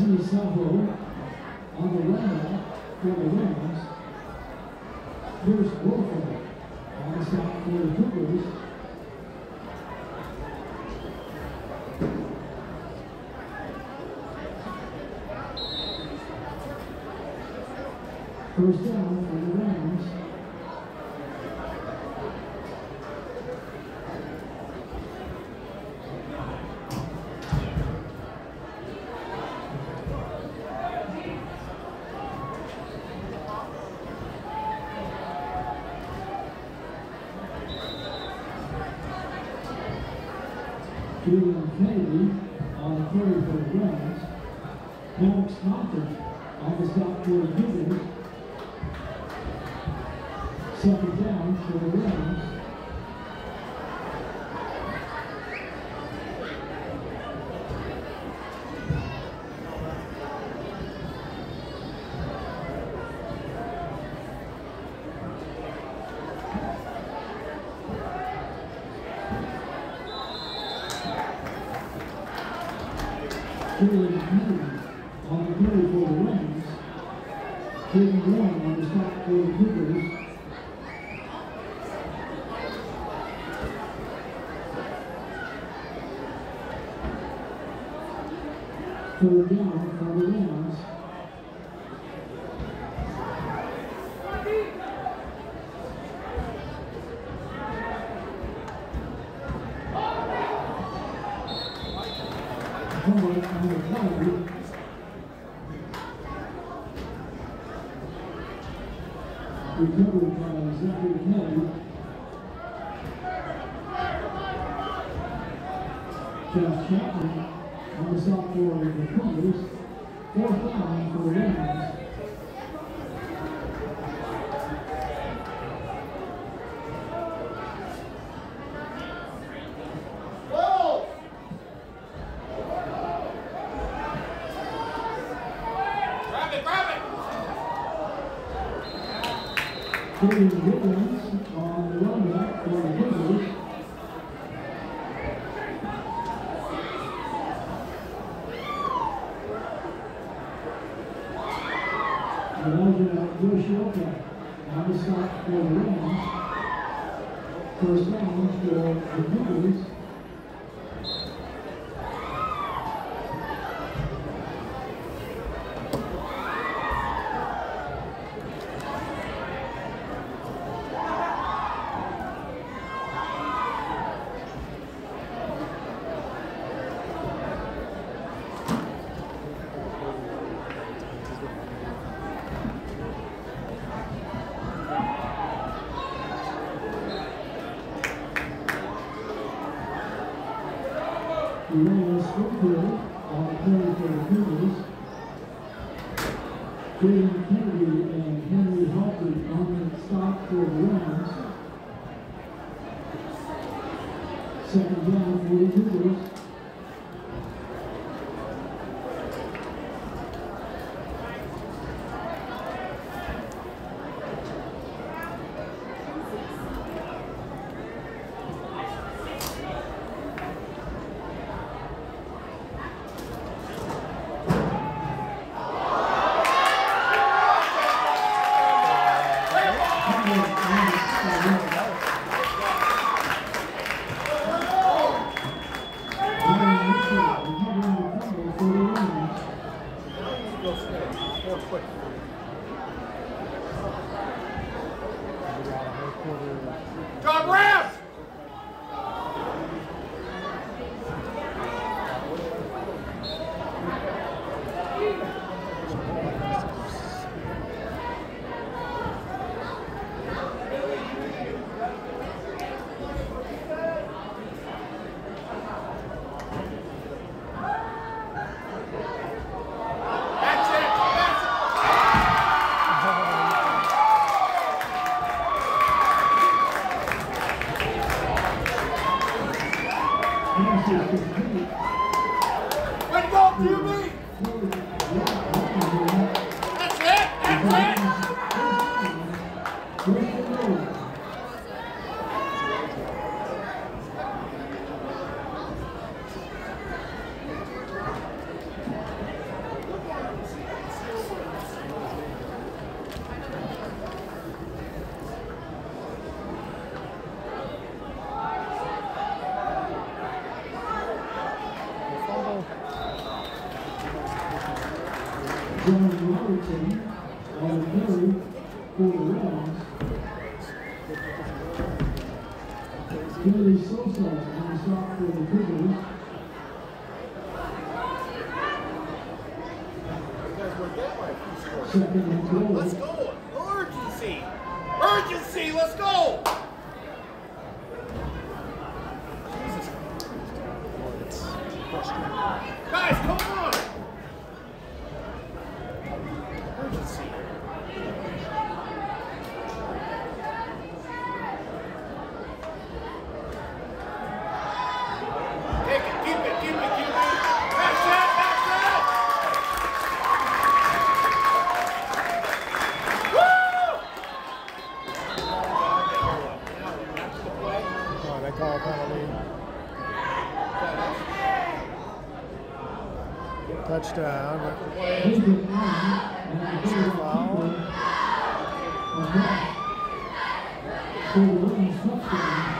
is Salvo on the runback for the Rams. Here's Wolford on the stop for the Cougars. First down for the Rams. Kennedy on the carry for the Rams. Alex Compton on the stop for the Cougars. Second down for the Rams. Kennedy on the carry for the Rams. Taking one on the stop for the Cougars. Third down for the Rams. Forward on the play. Recovered by Zachary Kelly. Josh Chapman on the stop for the Cougars. Fourth down for the Rams. Williams on the runback for the Cougars. Yoshioka on the stop for the Rams. First down for the Cougars. Silverdale on the carry for the Cougars. Jaden Kennedy and Henry Halford on the stop for the Rams. Second down for the Cougars. John Rams! Way to go, QB! That's it! That's it! Thurston on the carry for the Rams. Kennedy Sosa on the stop for the Cougars. Second and 12. Let's go. Urgency. Urgency. Let's go. Guys, come on. Urgency. Take it. Keep it. Keep it. Keep it. That's it. That's it. Oh, they call a penalty. Touchdown. Foul. For the Rams touchdown.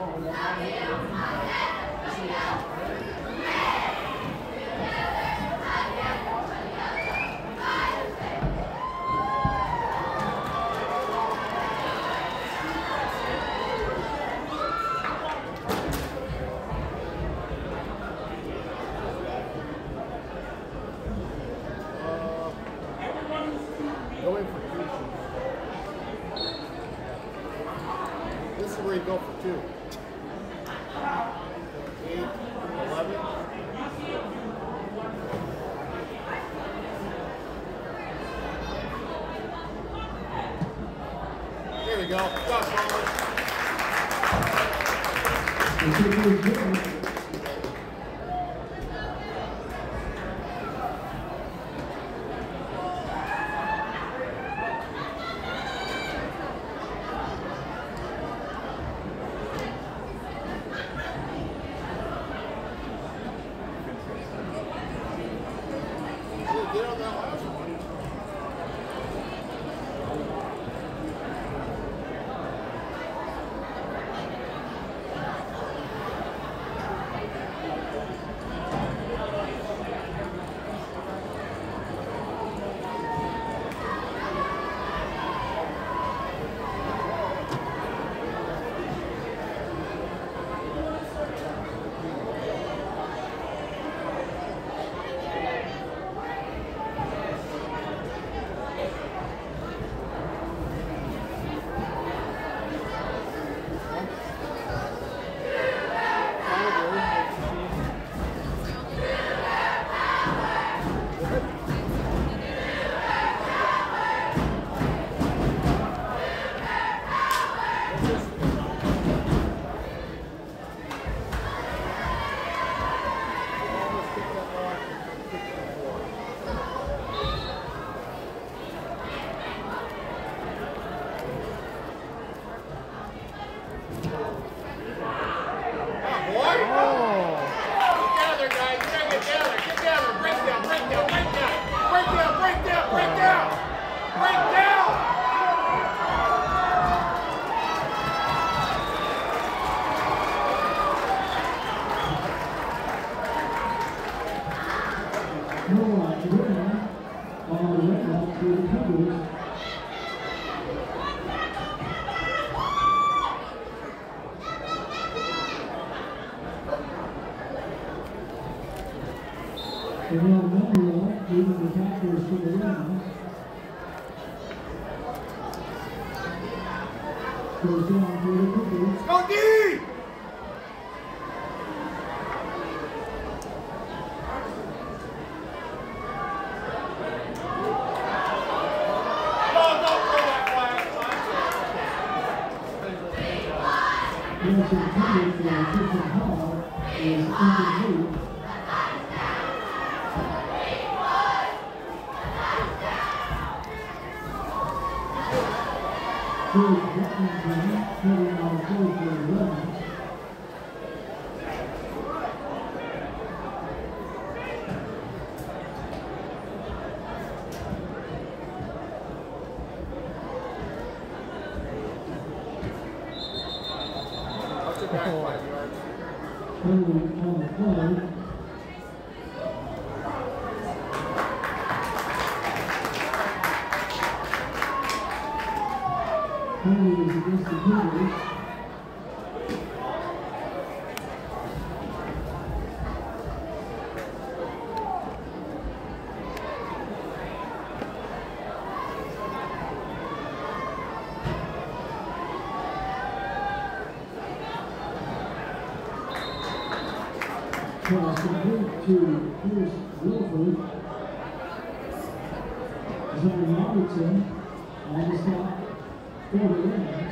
Go in for 2. This is where you go for 2. 8, 11. There we go. Got forward. Get on that last one. Go D! penalty is against the Cougars. Pass complete to Pierce Wilford. Zone Robertson on the stop for the Rams.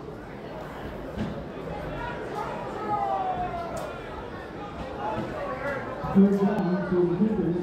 Third down for the Cougars.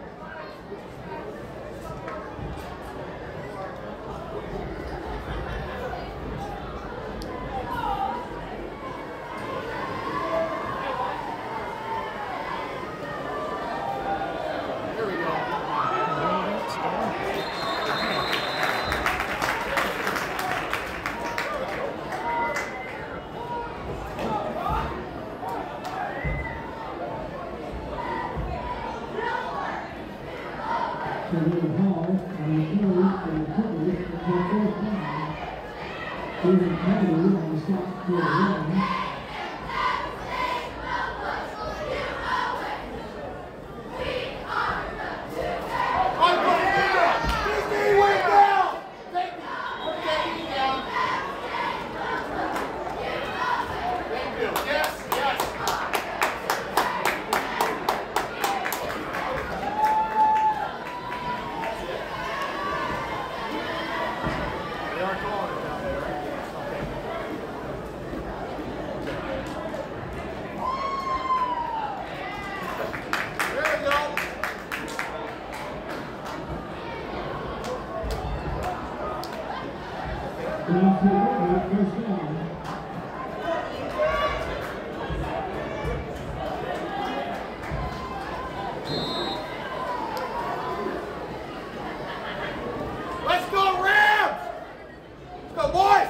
Let's go, Rams! Let's go, boys!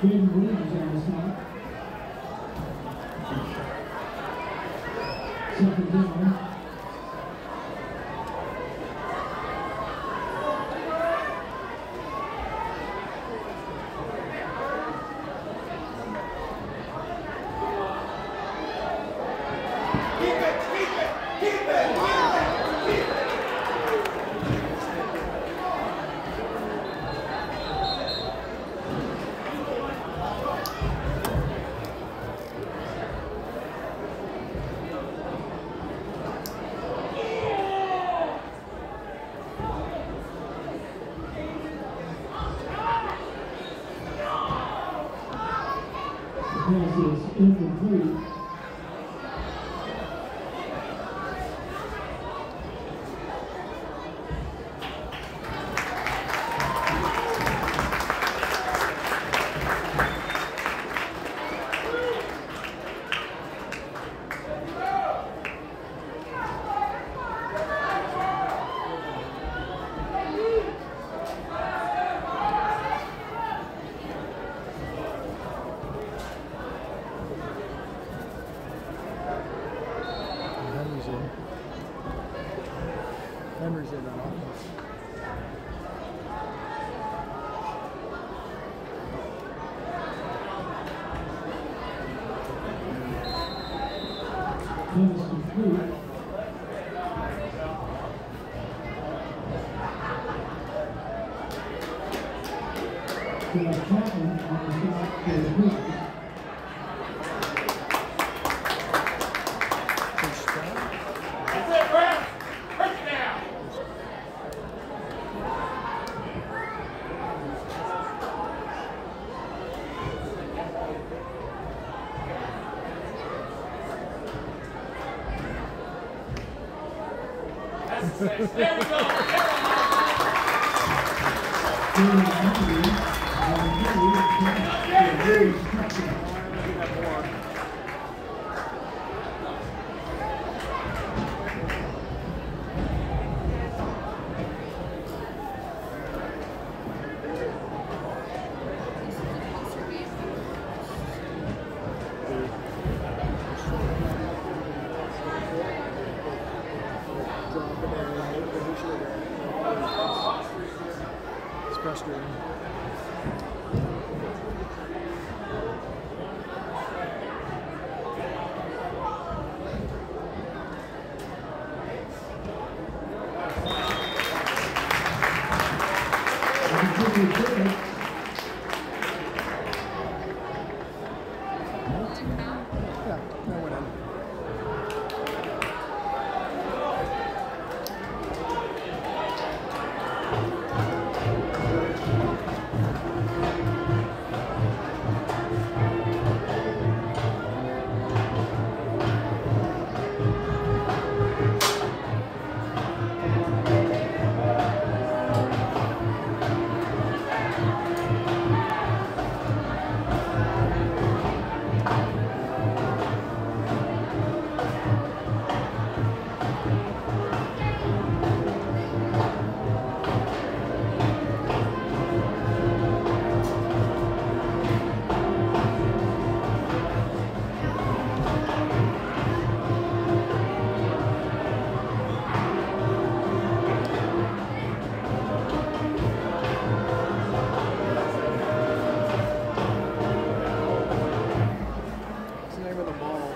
Jaden Williams on the snap. Second down. Pass is incomplete. Henry's in on offense. Pass complete. Chapman on the stop for the Cougars. There we go. It's frustrating. Yeah, that went in. What's the name of the mall?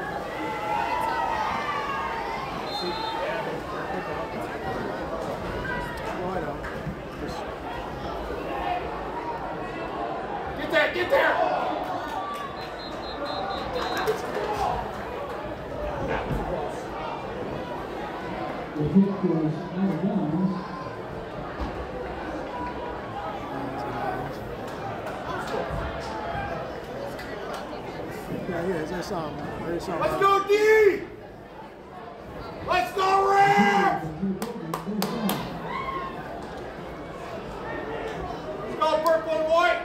Oh, I know. Just Get there, get there! The hit goes out of bounds. yeah, he is. I saw him. I already saw him. Let's go, D! Let's go, Rams! Let's go, purple and white!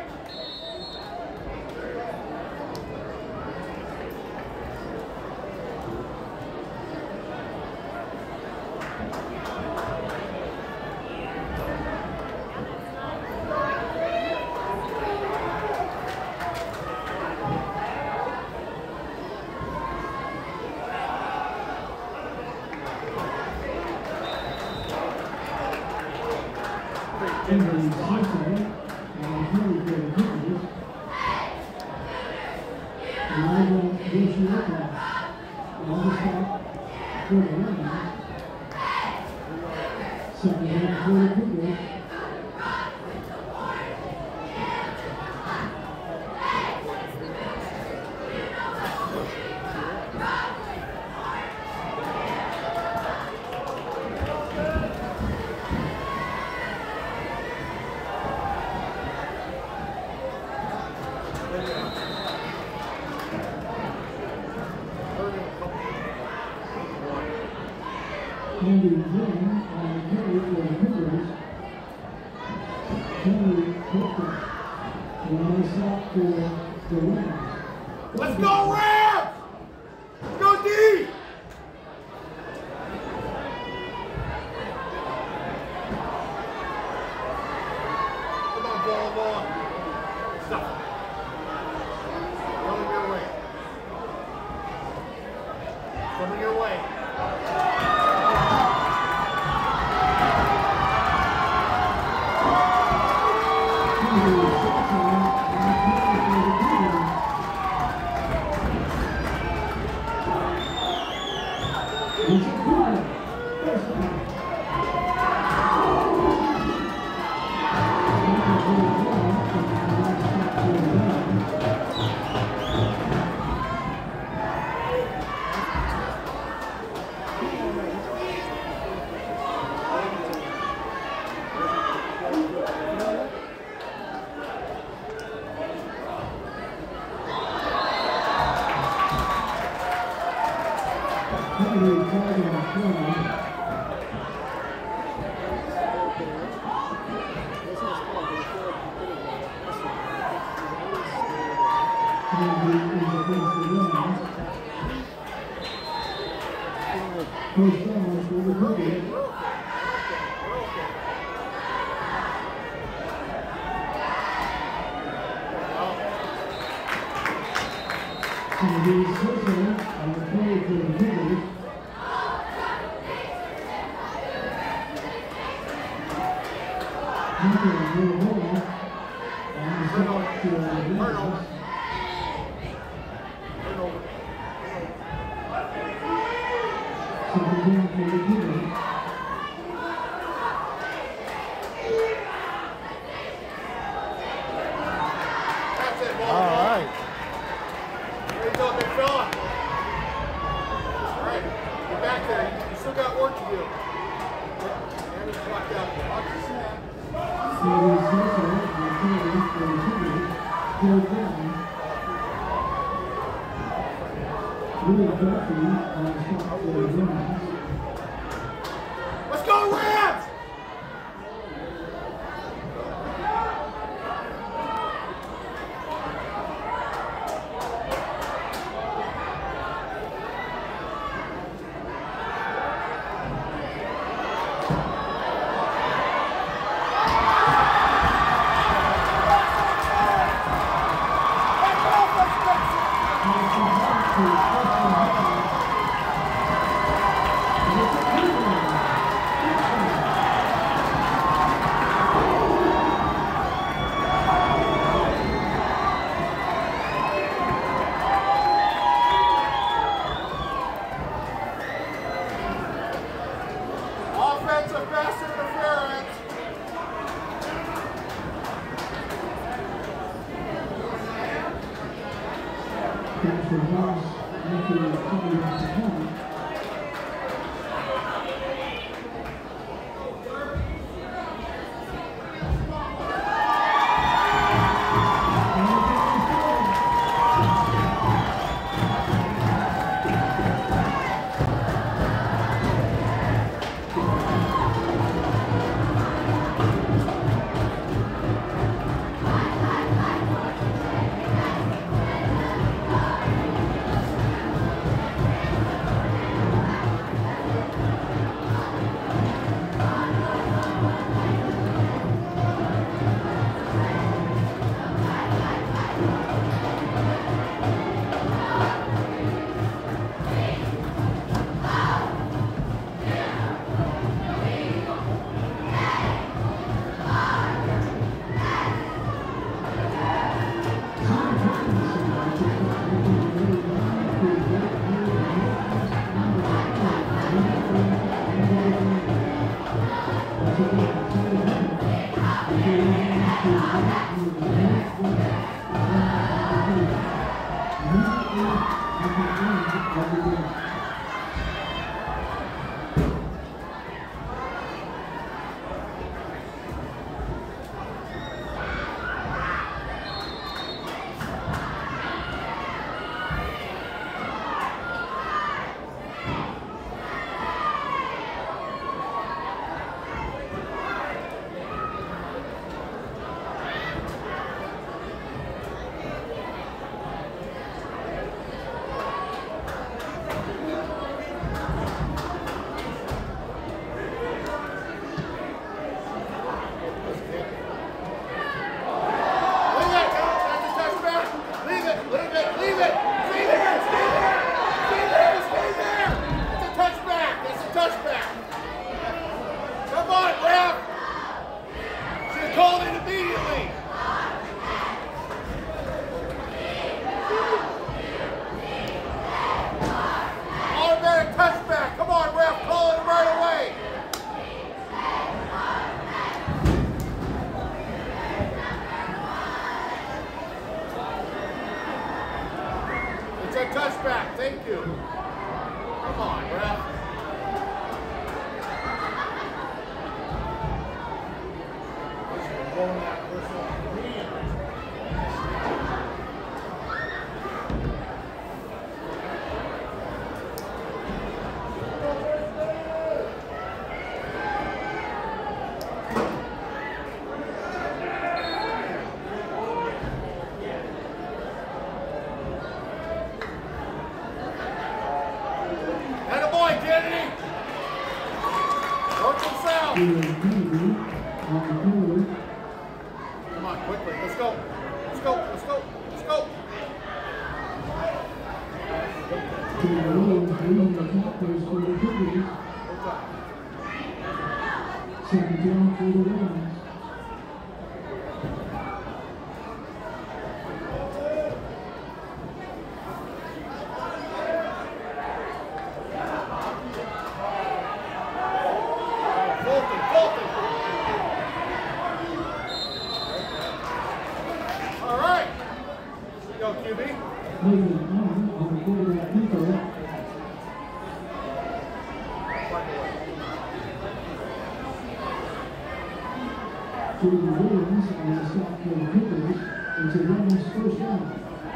Silverdale, very good hitters. And I will go to look at on the stop for the Lions. Second down for the Cougar. Andy Young on the carry for the Cougars. Henry Thurston on the stop for the Rams. Let's go, Rams! Go D! Come on, ball. Stop. Coming your way. Coming your way. Let's go, Rams! said touchback. Thank you. Come on, ref. Blowing that personal immediately. Come on, quickly. Let's go. Let's go. Let's go. Let's go. Second down for the Rams. Williams and the stop for the Cougars into Rams' first down.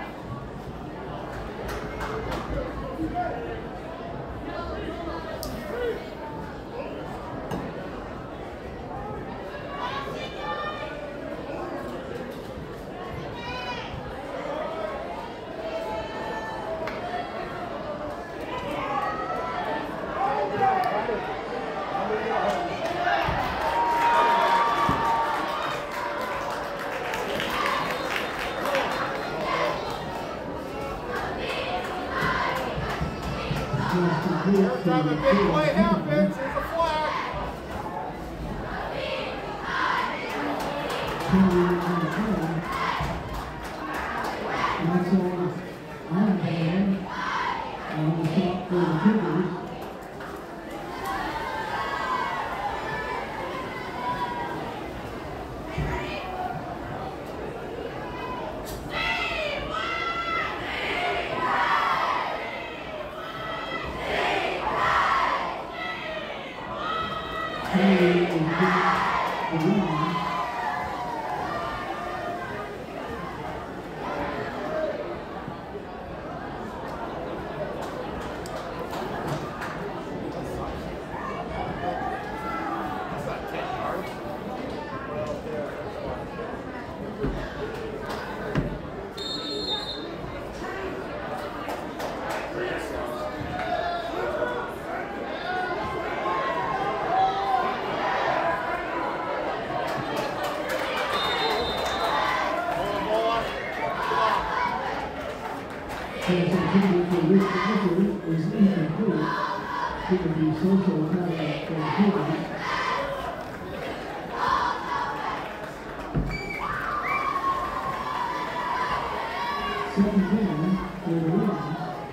Every time a big play happens, there's a flag. And that's all on hand. And the stop for the Cougars. Social contact for the Cougars. Second down for the Rams.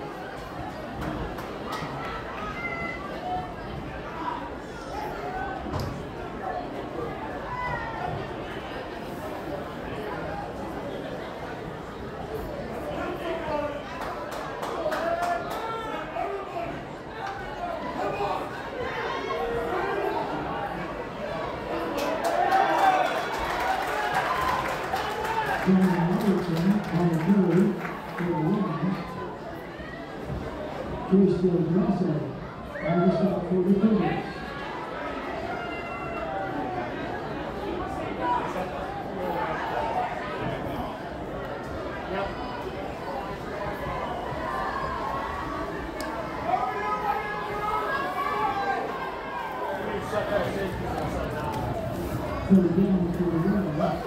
Thurston on the stop for the Cougars. Third down for the Rams.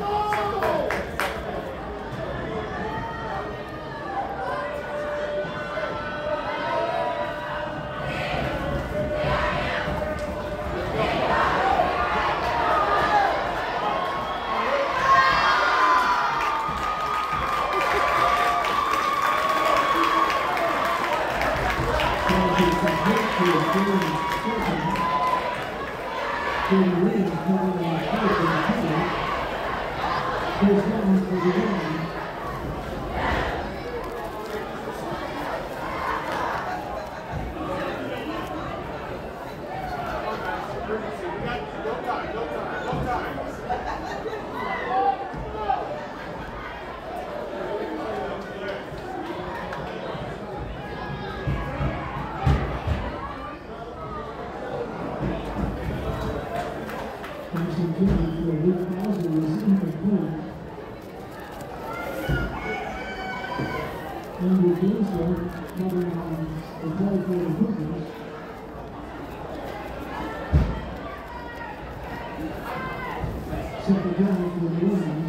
Andrew Kinsler, coming on the play for the Cougars. Second down for the Bruins.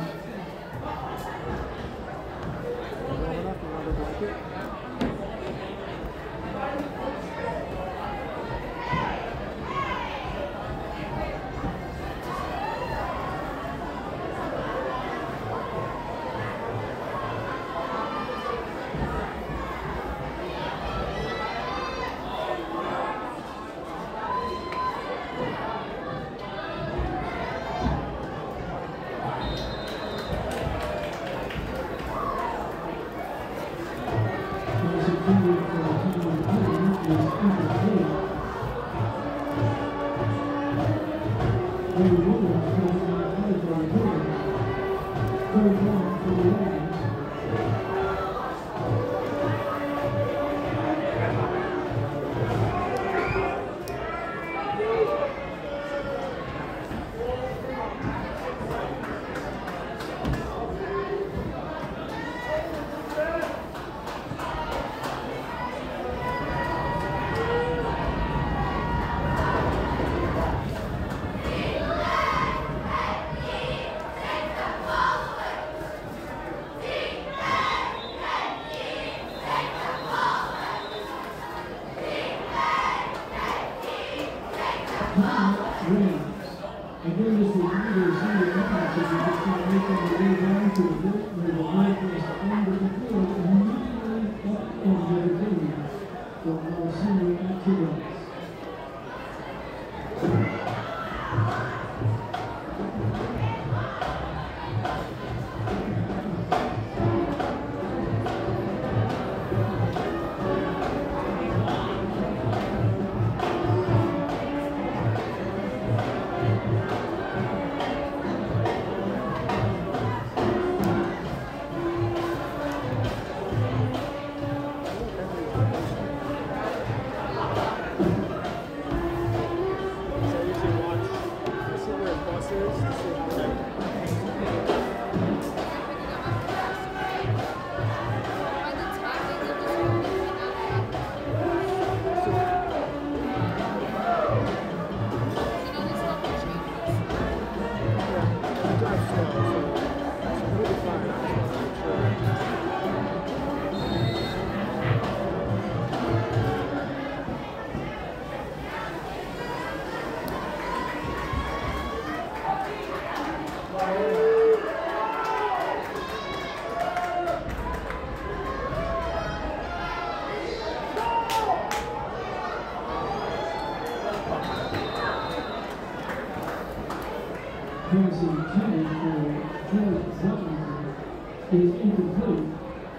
Pass intended for George Washington is incomplete.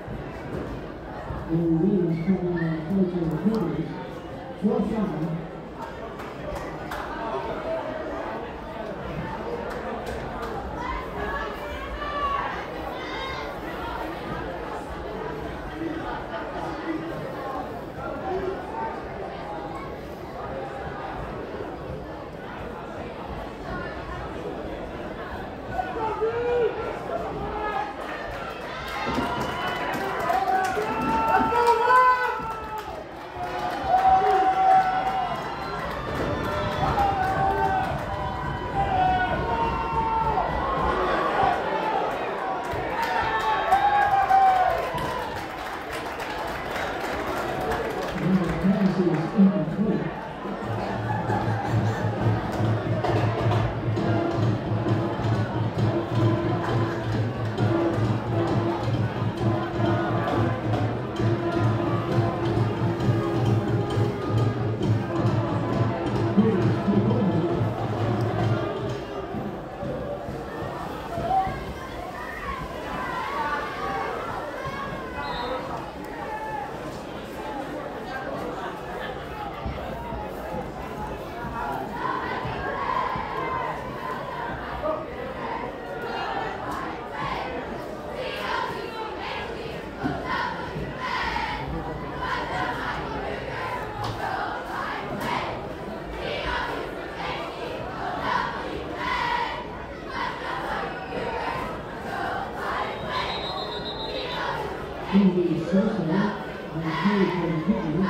The Williams coming on play for the Cougars. 4th down. Henry Silverdale on the carry for the Cougars.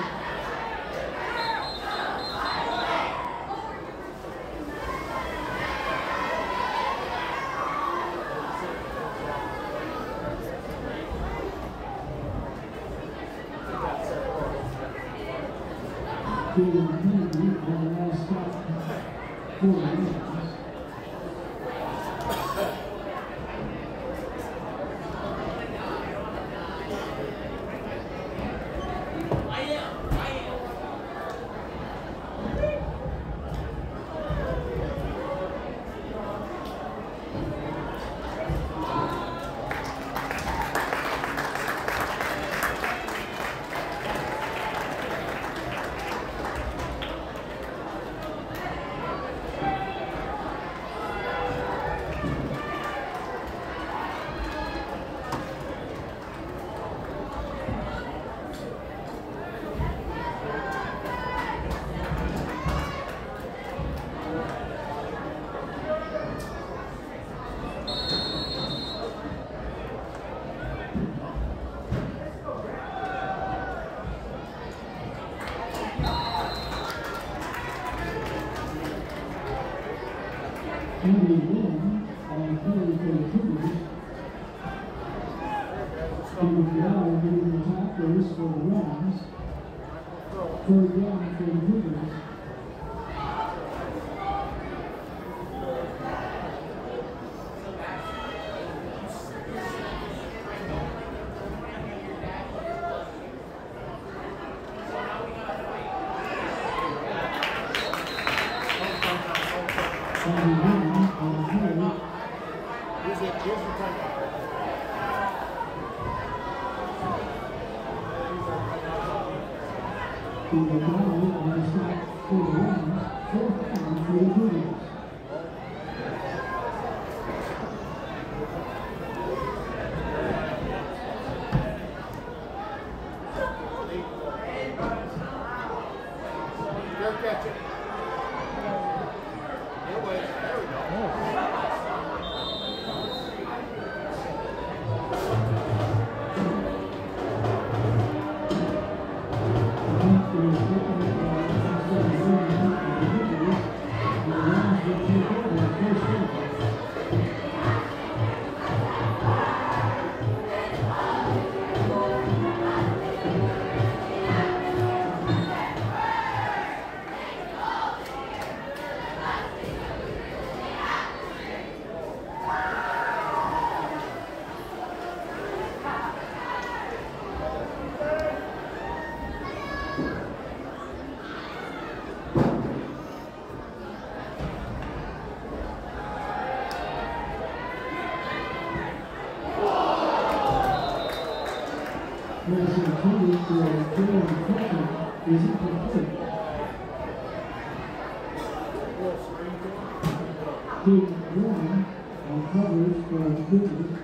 Cougar Kennedy on the last stop for the Rams. Andy Lynn on carry for the Cougars. Steve Dow doing the tacklers for the Rams. Third down for the Cougars. Is incomplete. Kid Warren on coverage for the Cougars.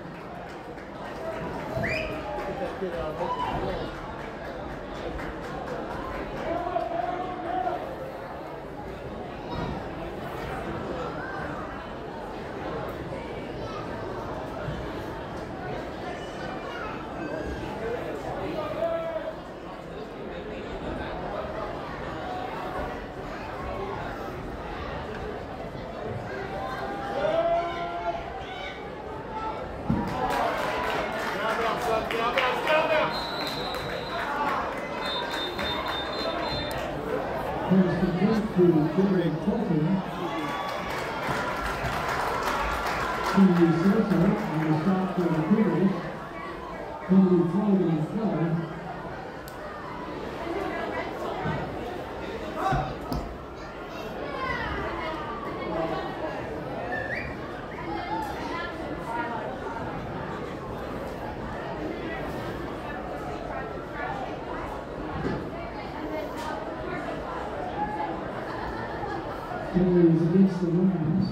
Is against the Rams.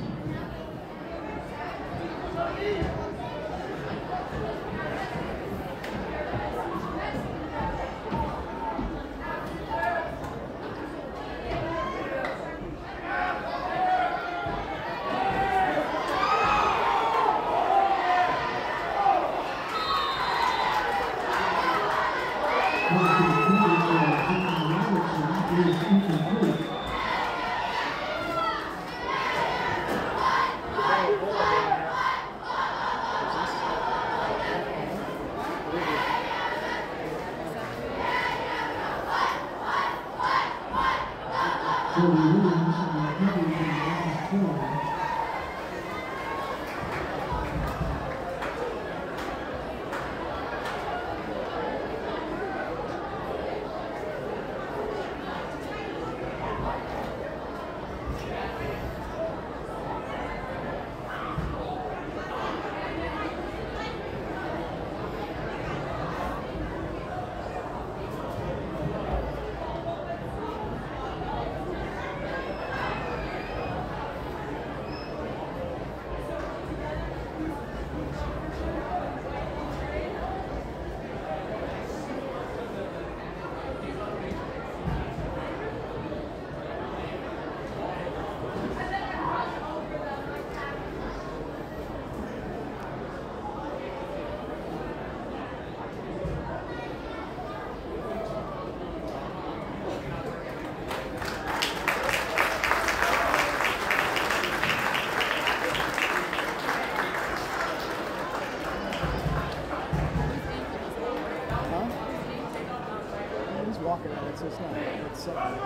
Walking at it, so it's not. It's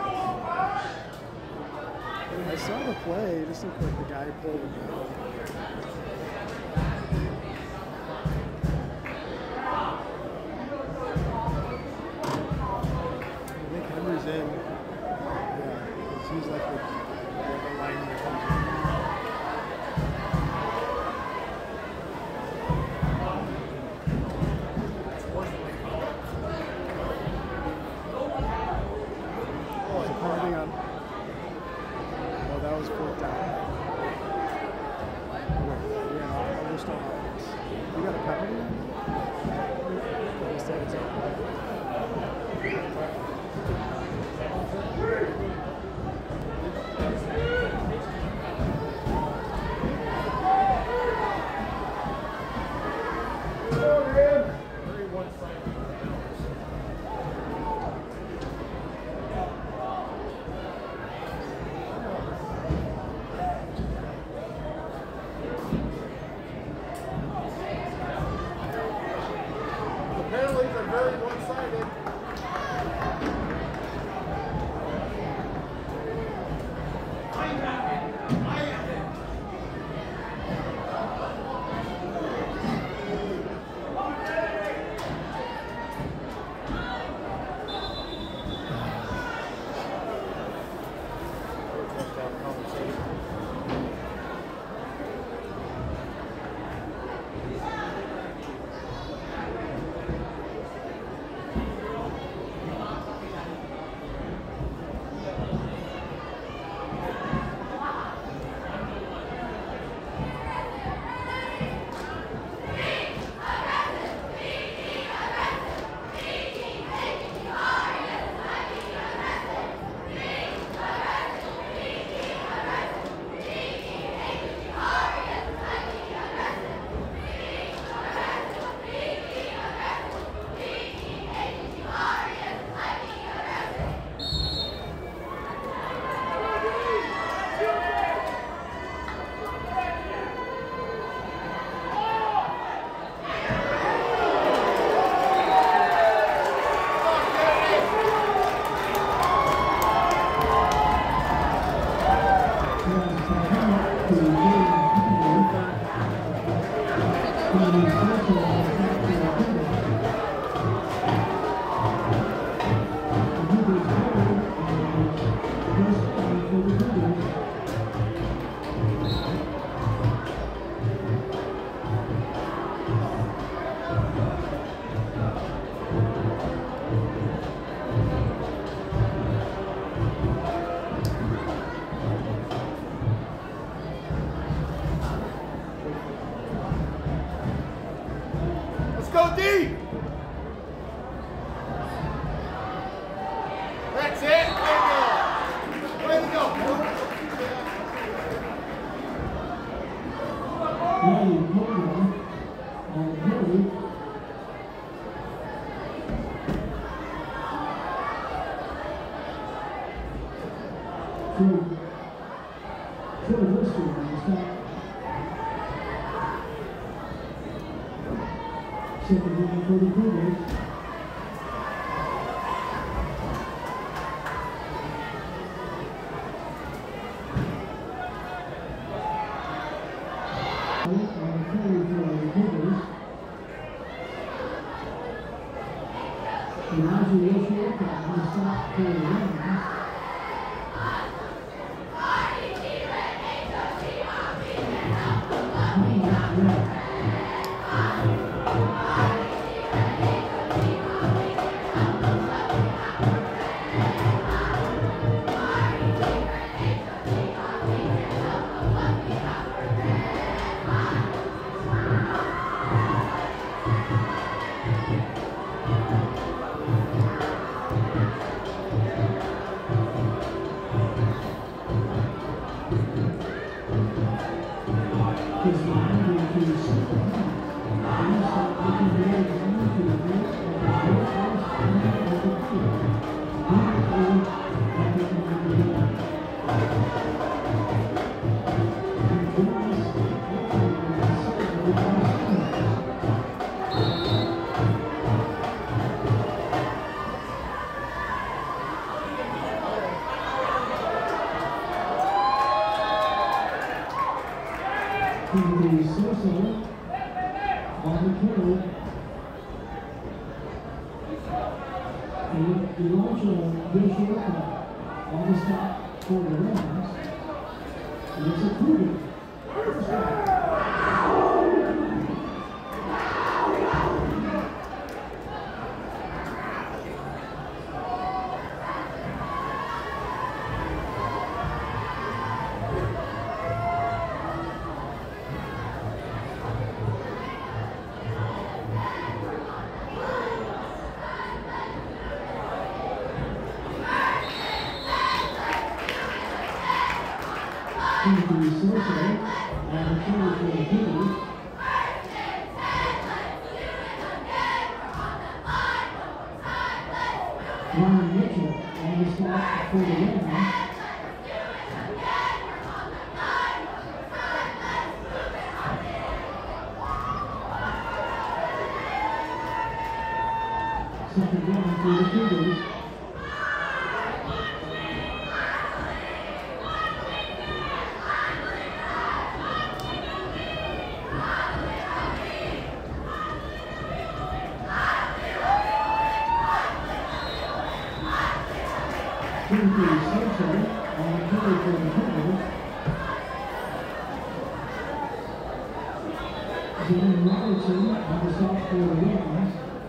I saw the play. It just looked like the guy pulled it down. I think Henry's in. Yeah, because he's like the lineman that comes in. Go deep! That's it! Way to go! Second one for the Cougars. On the stop for the Rams, and it's a Cougar. First down. Ryan Mitchell on the stop for the Rams. Second down for the Cougars. Robertson on the stop for the Rams.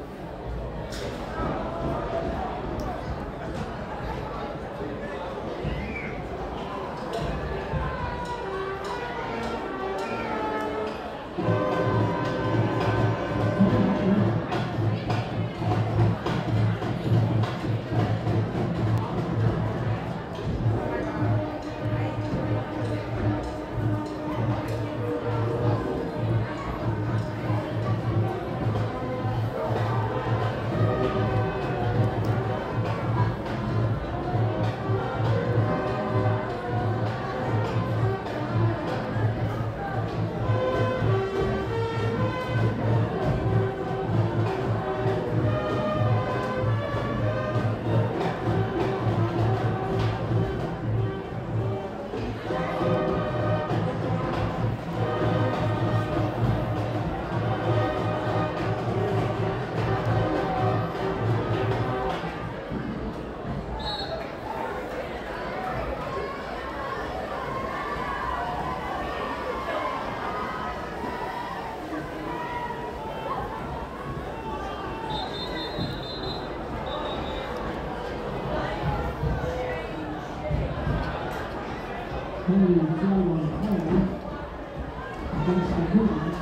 Henry fell on the hole against the Cougars.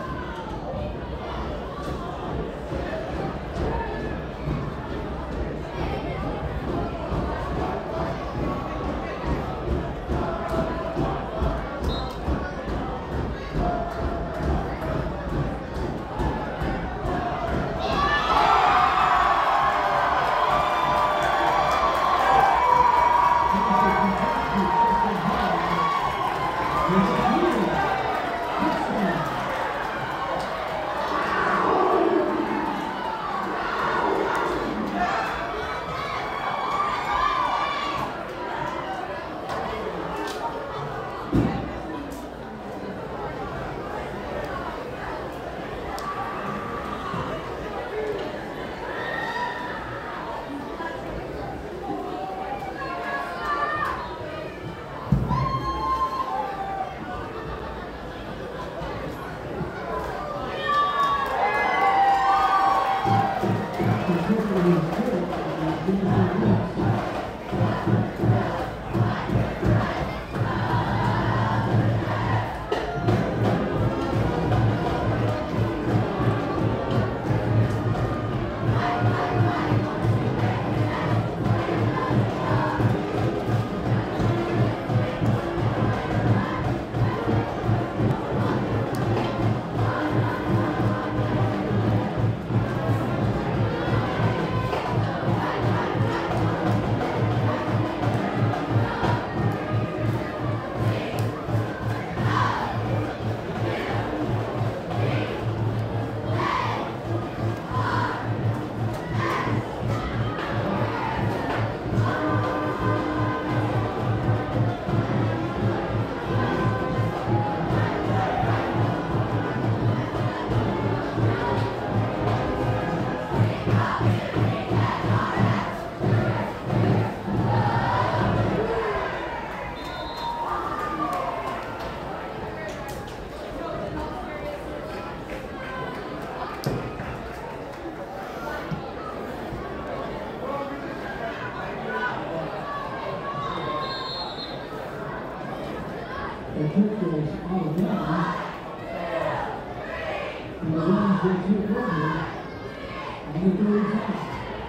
is out of bounds. And the Rams will take over on the third time.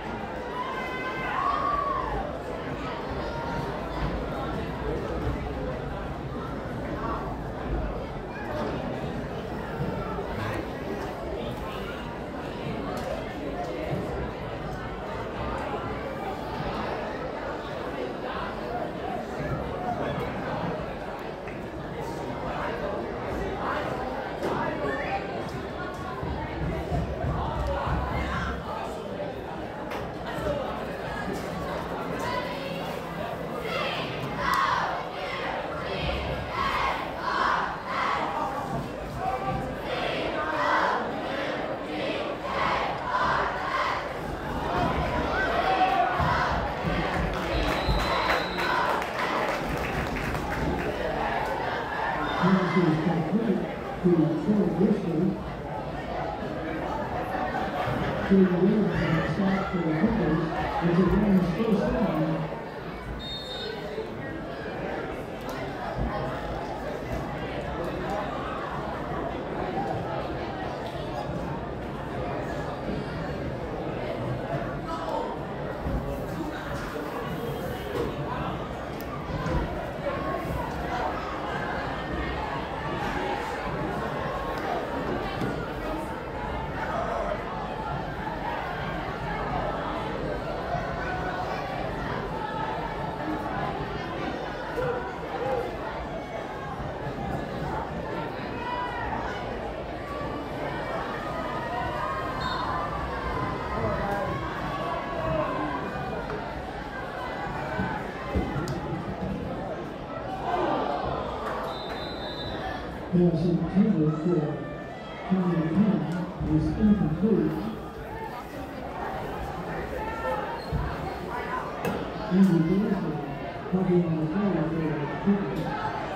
Pass is complete to Silverdale. To the Ravens and a stop for the Cougars. It's a Rams first down. Pass intended for County Penn is incomplete. Andy Gleason probably on the field for the Cougars.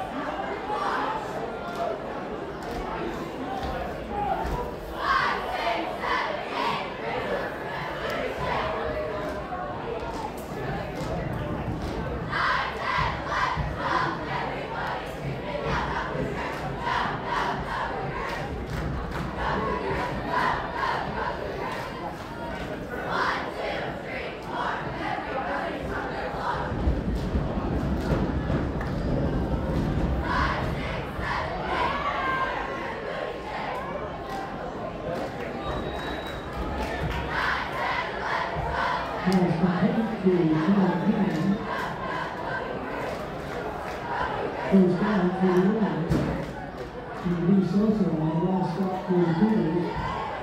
Goes down for the Rams. And Lee Sosa on the last stop for the Cougars.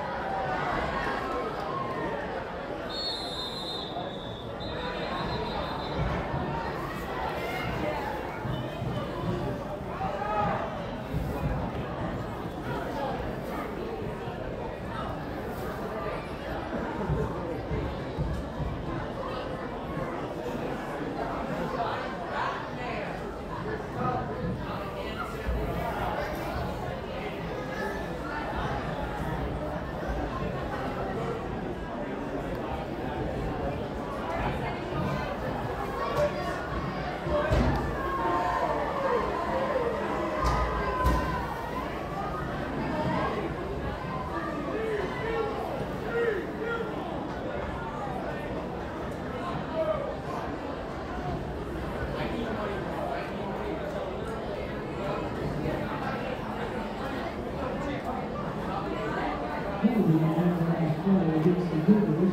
Against the Cougars.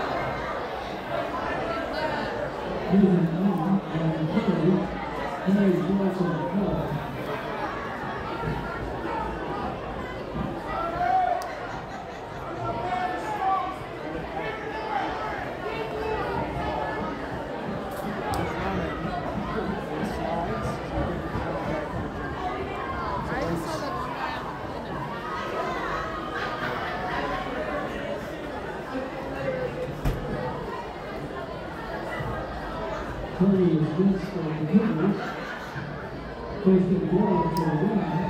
Moving on, play is against the Cougars. Thurston goal for the win.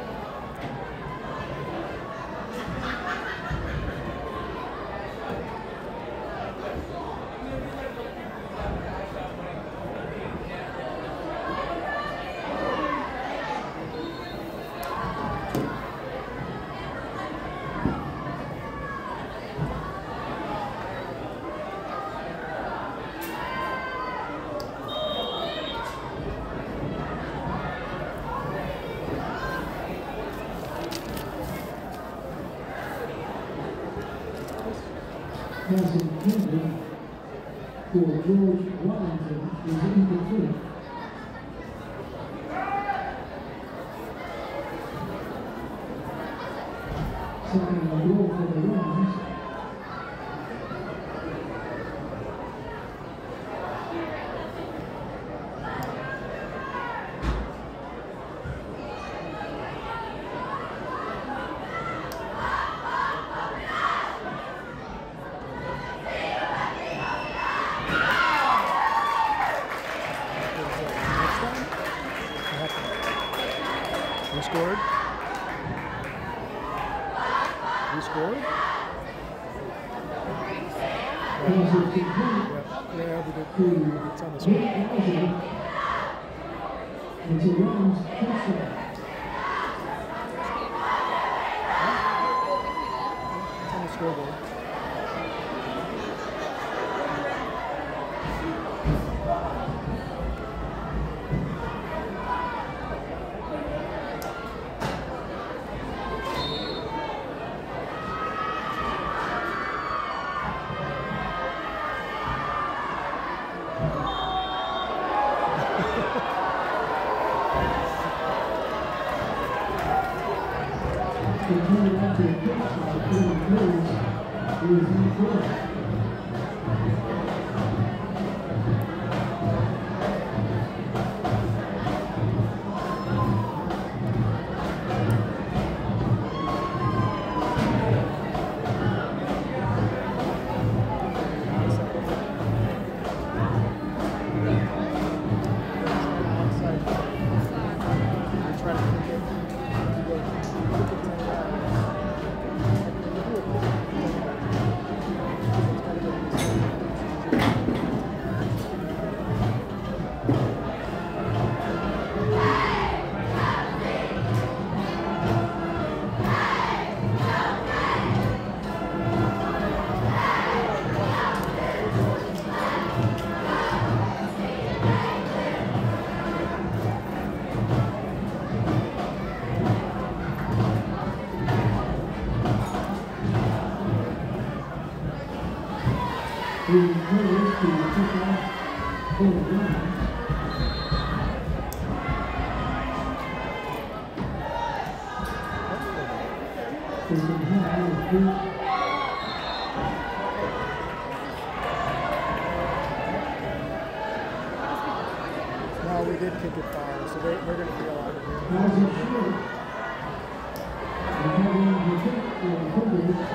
Passing intended for George Wellington is incomplete. Second and goal for the Rams. Who scored? Who scored? Yeah, we did. It's on the scoreboard. It's a Rams touchdown. It's on the scoreboard. The turn after a kick shot for the Cougars is incorrect. The Cougars to kick off for the Rams. It's a high field. No, we did kick it far, so they're going to be allowed to do it. As it should. Recovering the kick for the Cougars.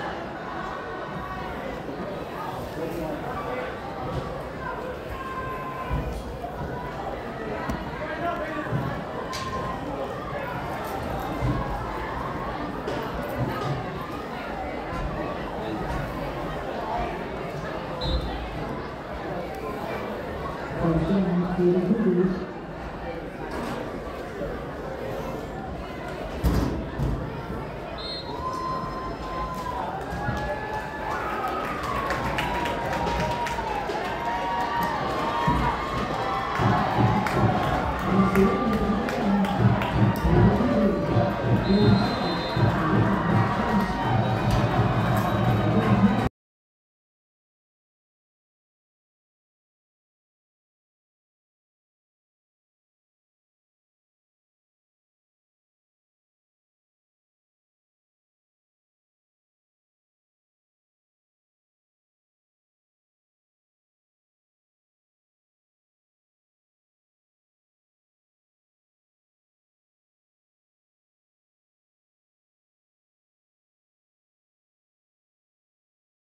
First down for the Cougars. Thank you.